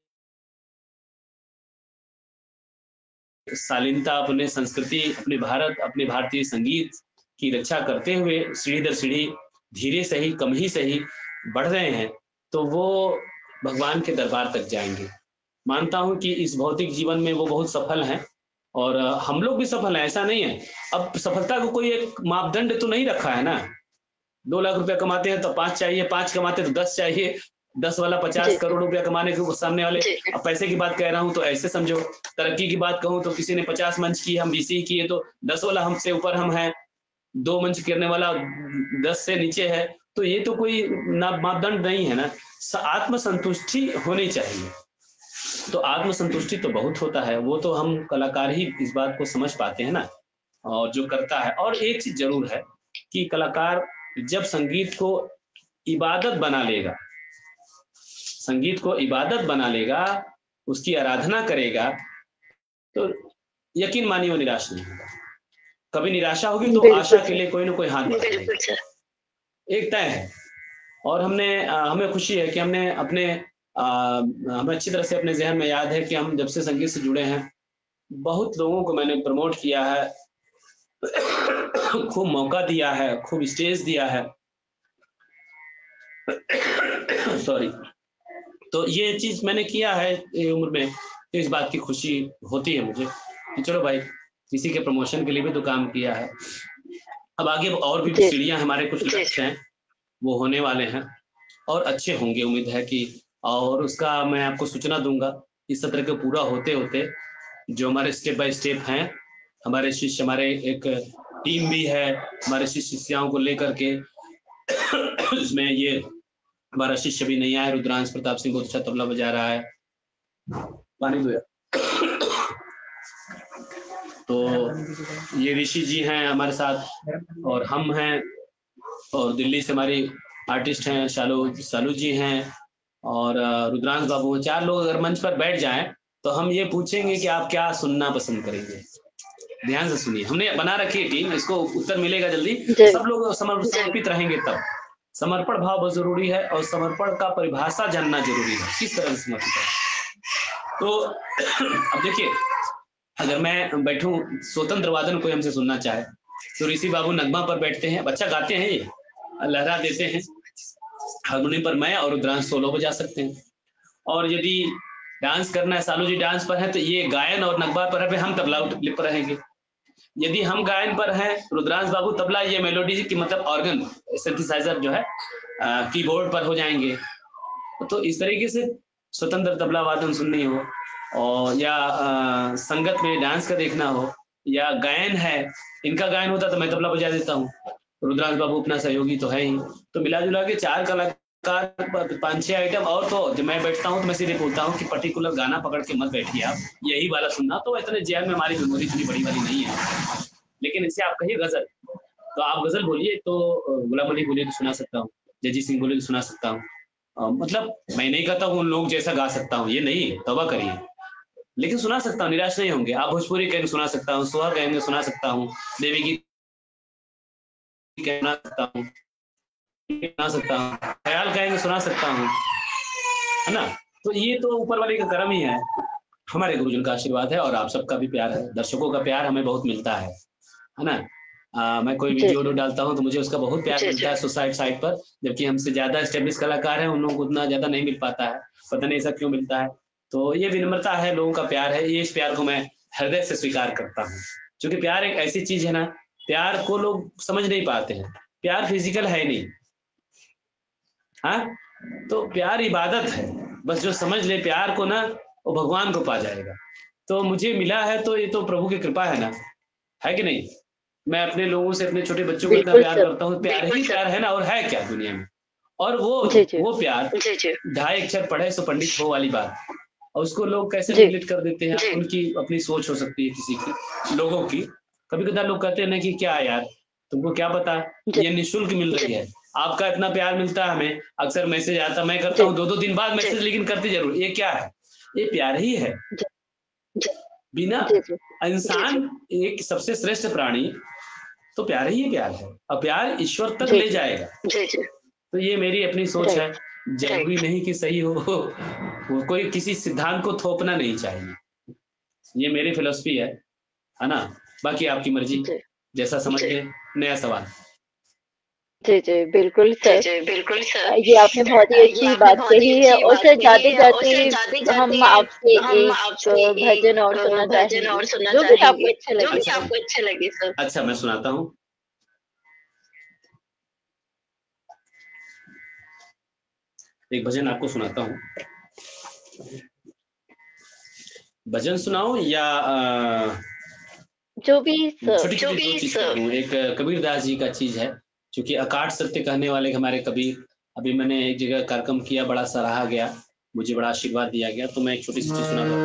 शालीनता, अपने संस्कृति, अपने भारत, अपने भारतीय संगीत की रक्षा करते हुए सीढ़ी दर सीढ़ी धीरे सही, कम ही सही बढ़ रहे हैं, तो वो भगवान के दरबार तक जाएंगे। मानता हूं कि इस भौतिक जीवन में वो बहुत सफल हैं, और हम लोग भी सफल हैं, ऐसा नहीं है। अब सफलता को कोई एक मापदंड तो नहीं रखा है ना। दो लाख रुपया कमाते हैं तो पांच चाहिए, पांच कमाते तो दस चाहिए, दस वाला पचास करोड़ रुपया कमाने के सामने वाले। अब पैसे की बात कह रहा हूं तो ऐसे समझो, तरक्की की बात कहूं तो किसी ने पचास मंच की, हम बीसी किए तो दस वाला हमसे ऊपर हम हैं, दो मंच करने वाला दस से नीचे है, तो ये तो कोई मापदंड नहीं है ना। आत्मसंतुष्टि होनी चाहिए। तो आत्मसंतुष्टि तो बहुत होता है, वो तो हम कलाकार ही इस बात को समझ पाते हैं ना, और जो करता है। और एक चीज जरूर है कि कलाकार जब संगीत को इबादत बना लेगा, संगीत को इबादत बना लेगा, उसकी आराधना करेगा, तो यकीन मानिए वो निराश नहीं होगा। कभी निराशा होगी तो आशा के लिए कोई ना कोई हाथ बढ़ाएगा, एक तय है। और हमने हमें खुशी है कि हमने अपने आ, हमें अच्छी तरह से अपने जहन में याद है कि हम जब से संगीत से जुड़े हैं, बहुत लोगों को मैंने प्रमोट किया है, खूब मौका दिया है, खूब स्टेज दिया है। सॉरी। तो ये चीज मैंने किया है ये उम्र में, तो इस बात की खुशी होती है मुझे कि चलो भाई, किसी के प्रमोशन के लिए भी तो काम किया है। अब आगे और भी सीढ़ियां, हमारे कुछ लक्ष्य हैं वो होने वाले हैं और अच्छे होंगे, उम्मीद है कि। और उसका मैं आपको सूचना दूंगा इस सत्र के पूरा होते होते, जो हमारे स्टेप बाय स्टेप हैं, हमारे शिष्य, हमारे एक टीम भी है हमारे शिष्य शिष्याओं को लेकर के, इसमें ये हमारा शिष्य भी नहीं आया, रुद्रांश प्रताप सिंह बहुत अच्छा तबला बजा रहा है, पानी दो। तो ये ऋषि जी हैं हमारे साथ, और हम हैं, और दिल्ली से हमारी आर्टिस्ट हैं शालू शालू जी हैं, और रुद्रांश बाबू हैं। चार लोग अगर मंच पर बैठ जाएं तो हम ये पूछेंगे कि आप क्या सुनना पसंद करेंगे। ध्यान से सुनिए, हमने बना रखी है टीम, इसको उत्तर मिलेगा जल्दी। सब लोग समर्पित रहेंगे तब। समर्पण भाव बहुत जरूरी है, और समर्पण का परिभाषा जानना जरूरी है, किस तरह से समर्पित है। तो अब देखिए, अगर मैं बैठूं, स्वतंत्र वादन कोई हमसे सुनना चाहे तो ऋषि बाबू नगमा पर बैठते हैं, अच्छा गाते हैं, ये लहरा देते हैं, हारमोनियम पर मैं और रुद्रांश सोलो बजा सकते हैं। और यदि डांस करना है, सालू जी डांस पर है, तो ये गायन और नगमा पर है, हम तबला पर रहेंगे। यदि हम गायन पर हैं, रुद्रांश बाबू तबला, ये मेलोडी की मतलब ऑर्गन सिंथेसाइजर जो है कीबोर्ड पर हो जाएंगे। तो इस तरीके से स्वतंत्र तबला वादन सुननी हो, और या आ, संगत में डांस का देखना हो, या गायन है, इनका गायन होता तो मैं तबला बजा देता हूँ, रुद्रांश बाबू अपना सहयोगी तो है ही। तो मिला जुला के चार कलाकार, पांच छह आइटम। और तो जब मैं बैठता हूँ तो मैं सीधे बोलता हूँ कि पर्टिकुलर गाना पकड़ के मत बैठिए, आप यही वाला सुनना। तो इतने जेल में हमारी मेमोरी इतनी बड़ी वाली नहीं है, लेकिन इससे आप कहिए गजल, तो आप गजल बोलिए तो गुलाम अली बोलिए तो सुना सकता हूँ, जगजीत सिंह बोलिए तो सुना सकता हूँ। मतलब मैं नहीं कहता हूँ उन लोग जैसा गा सकता हूँ, ये नहीं, तौबा करिए, लेकिन सुना सकता हूँ, निराश नहीं होंगे। आप भोजपुरी कहेंगे सुना सकता हूँ, सोहर कहेंगे सुना सकता हूँ, देवी गीत सुना सकता हूँ, सुना सकता हूँ, ख्याल कहेंगे सुना सकता हूँ, है ना। तो ये तो ऊपर वाले का करम ही है, हमारे गुरुजन का आशीर्वाद है, और आप सबका भी प्यार है, दर्शकों का प्यार हमें बहुत मिलता है, है ना। आ, मैं कोई वीडियो डालता हूँ तो मुझे उसका बहुत प्यार मिलता है सोसाइटी साइट पर, जबकि हमसे ज्यादा एस्टेब्लिश कलाकार हैं, उन लोगों को उतना ज्यादा नहीं मिल पाता है, पता नहीं ऐसा क्यों मिलता है। तो ये विनम्रता है, लोगों का प्यार है, ये इस प्यार को मैं हृदय से स्वीकार करता हूँ, क्योंकि प्यार एक ऐसी चीज है ना, प्यार को लोग समझ नहीं पाते हैं, प्यार फिजिकल है नहीं, हाँ। तो प्यार इबादत है, बस जो समझ ले प्यार को ना, वो भगवान को पा जाएगा। तो मुझे मिला है तो ये तो प्रभु की कृपा है ना, है कि नहीं। मैं अपने लोगों से, अपने छोटे बच्चों को इतना प्यार करता हूँ, प्यार ही प्यार है ना, और है क्या दुनिया में। और वो जी जी। वो प्यार ढाई अक्षर पढ़े सो पंडित हो वाली बात, और उसको लोग कैसे निगलेक्ट कर देते हैं, उनकी अपनी सोच हो सकती है किसी की, लोगों की। कभी कभी लोग कहते हैं ना कि क्या यार तुमको क्या पता, ये निःशुल्क मिल रही है, आपका इतना प्यार मिलता है हमें, अक्सर मैसेज आता, मैं करता हूँ दो दो दिन बाद मैसेज, लेकिन करते जरूर, ये क्या है, ये प्यार ही है। बिना जी जी इंसान एक सबसे श्रेष्ठ प्राणी, तो प्यार ही प्यार है, और प्यार ईश्वर तक जी ले जाएगा। जी जी तो ये मेरी अपनी सोच राइट है, जरूरी नहीं कि सही हो, वो कोई किसी सिद्धांत को थोपना नहीं चाहिए। ये मेरी फिलॉसफी है है ना। बाकी आपकी मर्जी, जी जैसा समझ ले। नया सवाल। जी जी बिल्कुल जी सर। जी बिल्कुल सर। अ, ये आपने बहुत ही ये अच्छी आपने बात बहुत ही कही है, अच्छी और बात सर कही जाते है, और जाते सर जाते हम जाते आपसे हम एक आपसे अ, एक भजन और अ, सुनना भजन चाहेंगे, और सुनना जो भी आपको चाहेंगे, अच्छा जो लगे भी सर। आपको अच्छा लगे सर। अच्छा, मैं सुनाता हूँ। एक भजन आपको सुनाता हूँ। भजन सुनाऊं या अ, जो भी सर। छोटी जो छोटी भी दो चीज सर। कर दूं। एक अ, कबीरदास जी का चीज है, क्योंकि अकाट सत्य कहने वाले हमारे कबीर। अभी मैंने एक जगह कार्यक्रम किया, बड़ा सराहा गया, मुझे बड़ा आशीर्वाद दिया गया, तो मैं एक छोटी सी चीज सुना दूं।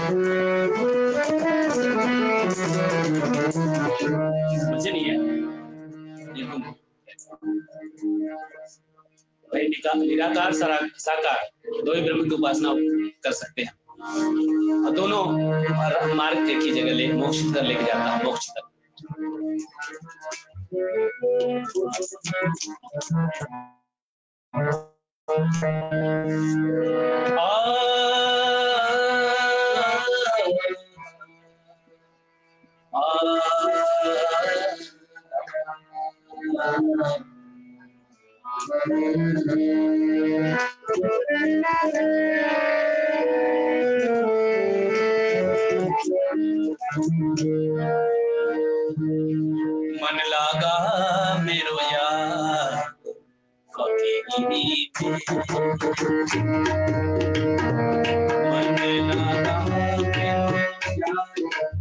भजन ही है ये तुम। भाई निका- निराकार सरा- साकार दो ही ब्रह्म की उपासना कर सकते हैं, और दोनों मार- मार्ग एक ही जगह ले मोक्ष की तरफ लेके जाता है, मोक्ष तक। मन लागा मेरो यार फकीरी में, मन लागा मेरो यार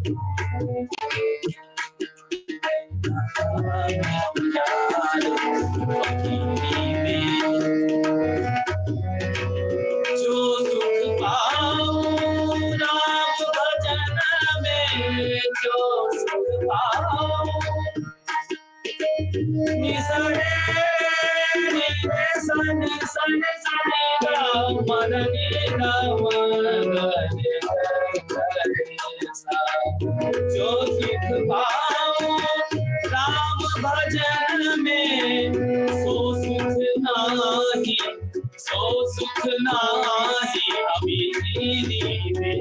यार फकीरी में, जो सुख पाऊं राम भजन में, जो सुख पाऊं निसरे सन सन सने गा मन गा मन जो सुख पाऊं राम भजन में, सो सुख नाही, सो सुख नाही अमीरी में।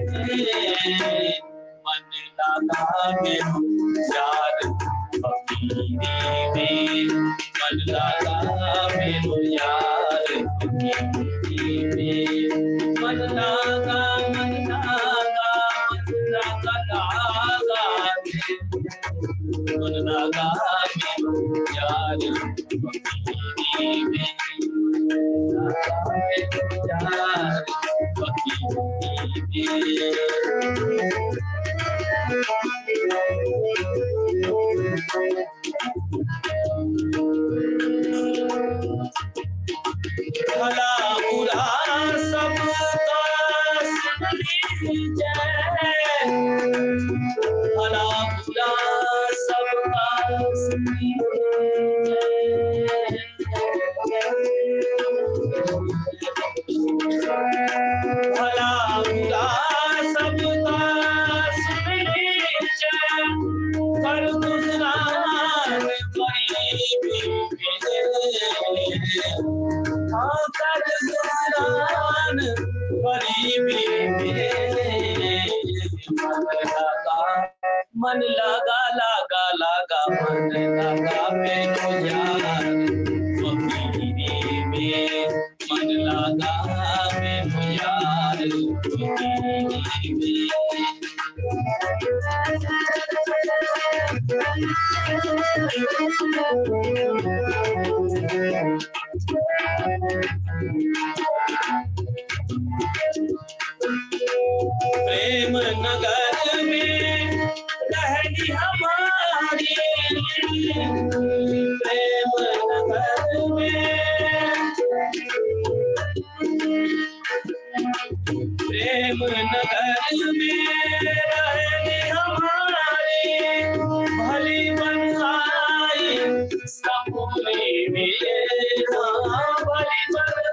मन लगा मेरो यार फकीरी में, मन लगा मेरो यार फकीरी में, मन लगा मन लगा लगा लगा मन लगा मेरो यार फकीरी में, यार फकीरी में। भला बुरा सबका सुन लीजिए, भला बुरा सबका सुन लीजिए, भला बुरा सबका सुन लीजिए, कर गुजरान गरीबी हाँ कर गुजरान गरीबी में। मन लगा लगा लगा मन लगा मेरो यार फकीरी में, मन लगा मेरो यार फकीरी में। प्रेम नगर में रहनी हमारी, प्रेम नगर में, प्रेम नगर में रहनी हमारी, भली बनाई सपूरी में, भली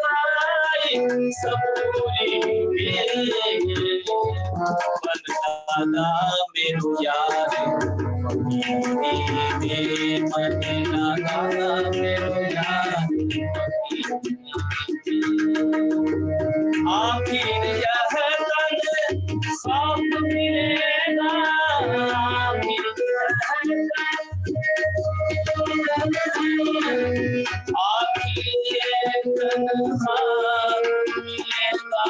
बनाई सपूरी में, बनता लागा मेरो यार फकीरी में मन लागा मेरो यार आखिर यह तन साफ मिलेगा आखिर आखिर तन्हा मिलेगा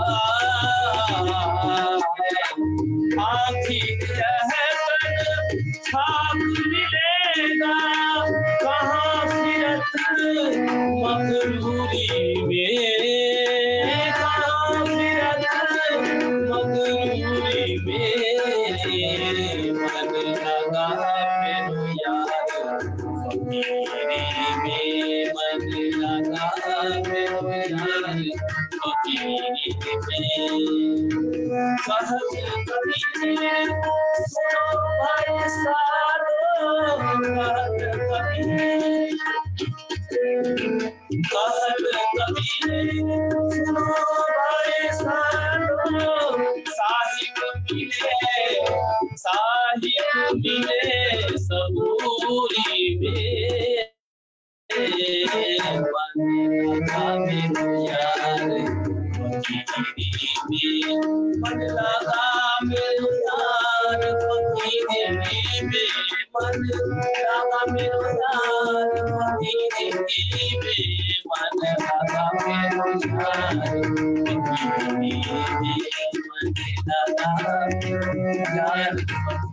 आखिर यह तन साफ मिलेगा कहाँ फिरत मगरूरी में कहाँ फिरत मगरूरी में मन लगा मेरो यार फकीरी में मन लगा मेरो यार फकीरी में कहत कभी सुनो भाई सालो कहत कभी कहत कभी सुनो भाई सालो साहिब मिले साहिब मिले सबूरी में मन लगा मेरो यार फकीरी में मन लगा मेरो यार फकीरी में मन लगा मेरो यार फकीरी में मन लगा मेरो यार फकीरी में मन लगा मेरो यार।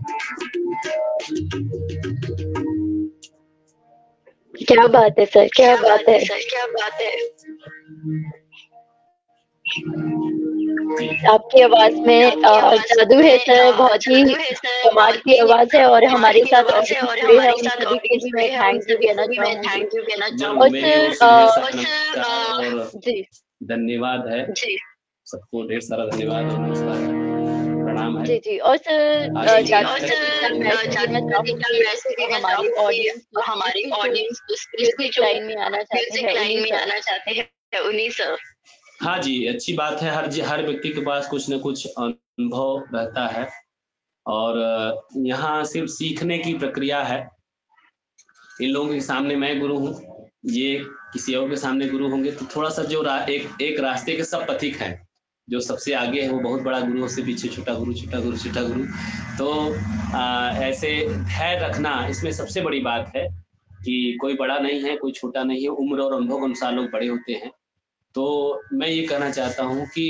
क्या बात है सर, क्या बात है सर, क्या बात है। आपकी आवाज में जादू है सर, बहुत ही कमाल की आवाज है और हमारे साथ और हमारे साथ और भी मैं थैंक यू कहना थैंक यू कहना चाहूँगी। जी धन्यवाद है जी, सबको ढेर सारा धन्यवाद और नमस्कार प्रणाम है। जी जी और सर हमारी ऑडियंस हमारी ऑडियंस म्यूजिक लाइन में आना चाहते हैं लाइन में आना चाहते हैं उन्हीं सर। हाँ जी, अच्छी बात है। हर हर व्यक्ति के पास कुछ न कुछ अनुभव रहता है और यहाँ सिर्फ सीखने की प्रक्रिया है। इन लोगों के सामने मैं गुरु हूँ, ये किसी और के सामने गुरु होंगे तो थोड़ा सा जो रा, एक एक रास्ते के सब पथिक हैं, जो सबसे आगे है वो बहुत बड़ा गुरु, उससे पीछे छोटा गुरु छोटा गुरु छोटा गुरु। तो आ, ऐसे धैर्य रखना इसमें सबसे बड़ी बात है कि कोई बड़ा नहीं है कोई छोटा नहीं है, उम्र और अनुभव अनुसार लोग बड़े होते हैं। तो मैं ये कहना चाहता हूँ कि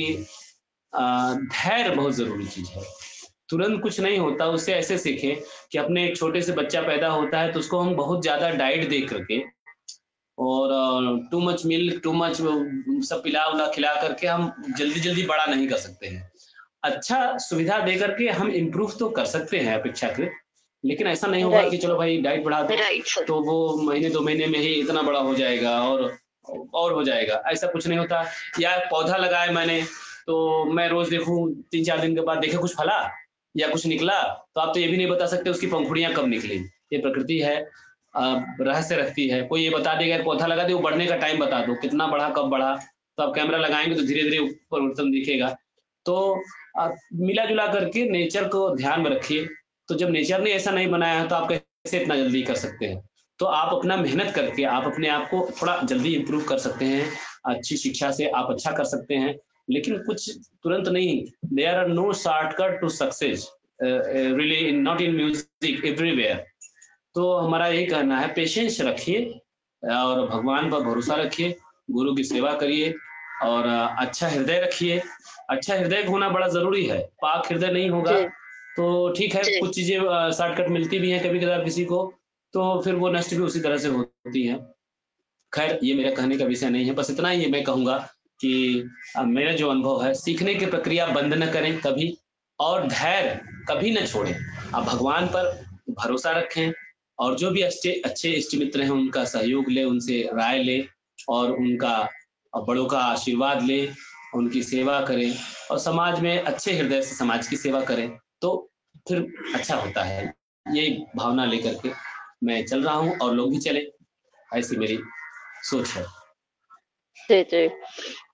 धैर्य बहुत ज़रूरी चीज़ है। तुरंत कुछ नहीं होता, उससे ऐसे सीखें कि अपने एक छोटे से बच्चा पैदा होता है तो उसको हम बहुत ज़्यादा डाइट दे करके और too much milk too much सब पिला उला खिला करके हम जल्दी जल्दी बड़ा नहीं कर सकते हैं। अच्छा सुविधा दे करके हम इम्प्रूव तो कर सकते हैं अपेक्षाकृत, लेकिन ऐसा नहीं होगा कि चलो भाई डाइट बढ़ा दो तो वो महीने दो महीने में ही इतना बड़ा हो जाएगा और और हो जाएगा, ऐसा कुछ नहीं होता। या पौधा लगाए मैंने तो मैं रोज देखूं तीन चार दिन के बाद देखे कुछ फला या कुछ निकला, तो आप तो ये भी नहीं बता सकते उसकी पंखुड़ियां कब निकली। ये प्रकृति है, रहस्य रखती है। कोई ये बता देगा पौधा लगा दे, वो बढ़ने का टाइम बता दो कितना बढ़ा कब बढ़ा, तो आप कैमरा लगाएंगे तो धीरे धीरे परिवर्तन दिखेगा। तो आप मिला जुला करके नेचर को ध्यान में रखिए। तो जब नेचर ने ऐसा नहीं बनाया है तो आप कैसे इतना जल्दी कर सकते हैं। तो आप अपना मेहनत करके आप अपने आप को थोड़ा जल्दी इम्प्रूव कर सकते हैं। अच्छी शिक्षा से आप अच्छा कर सकते हैं, लेकिन कुछ तुरंत नहीं। There are no shortcut to success really, not in music, everywhere. तो हमारा यही कहना है, पेशेंस रखिए और भगवान पर भरोसा रखिए, गुरु की सेवा करिए और अच्छा हृदय रखिए। अच्छा हृदय होना बड़ा जरूरी है। पाक हृदय नहीं होगा तो ठीक है, कुछ चीजें शॉर्टकट मिलती भी हैं कभी कभार किसी को, तो फिर वो नष्ट भी उसी तरह से होती है। खैर ये मेरा कहने का विषय नहीं है, बस इतना ही मैं कहूँगा कि मेरा जो अनुभव है, सीखने की प्रक्रिया बंद न करें कभी और धैर्य कभी न छोड़ें। आप भगवान पर भरोसा रखें और जो भी अच्छे अच्छे इष्ट मित्र हैं उनका सहयोग ले, उनसे राय ले और उनका बड़ों का आशीर्वाद ले, उनकी सेवा करें और समाज में अच्छे हृदय से समाज की सेवा करें तो फिर अच्छा होता है। यही भावना लेकर के मैं चल रहा हूँ और लोग भी चले, ऐसी मेरी सोच है। जी जी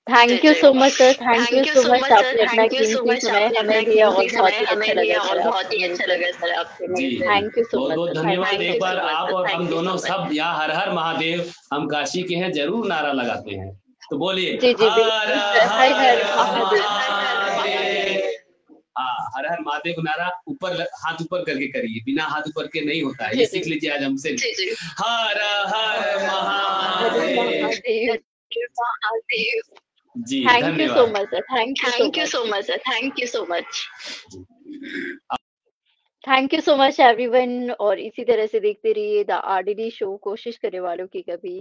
thank you so much sir, thank you so much, आपने अपना कीमती समय हमें दिया और बहुत ही अच्छा लगा सर आपसे। थैंक यू सो मच, बहुत बहुत धन्यवाद। एक बार आप और हम दोनों सब यहाँ हर हर महादेव, हम काशी के हैं, जरूर नारा लगाते हैं, तो बोलिए जी जी हर हर हर महादेव। हाँ, हर हर महादेव नारा ऊपर हाथ ऊपर करके करिए, बिना हाथ ऊपर के नहीं होता है, ये सीख लीजिए आज हमसे। हर हर Mahadev ji. Thank you so much sir, thank you thank you so much sir, thank you so much, thank you so much everyone. और इसी तरह से देखते रहिए द आरडीडी शो, कोशिश करने वालों की कभी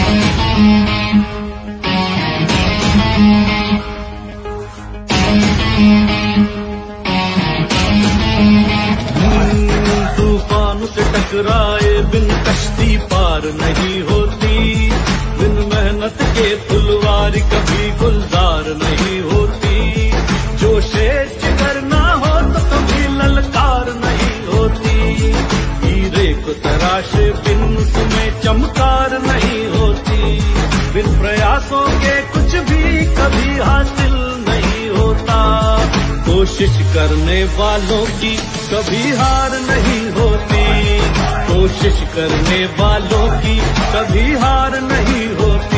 तूफान से टकराए बिन कश्ती पार नहीं होती, बिन मेहनत के फुलवारी कभी गुलजार नहीं होती, जो शेर जिगर ना हो तो कभी ललकार नहीं होती, हीरे को तराशे बिन उसमें चमकार नहीं होती, बिन प्रयासों के कुछ भी कभी हासिल नहीं होता, कोशिश करने वालों की कभी हार नहीं होती, कोशिश करने वालों की कभी हार नहीं होती।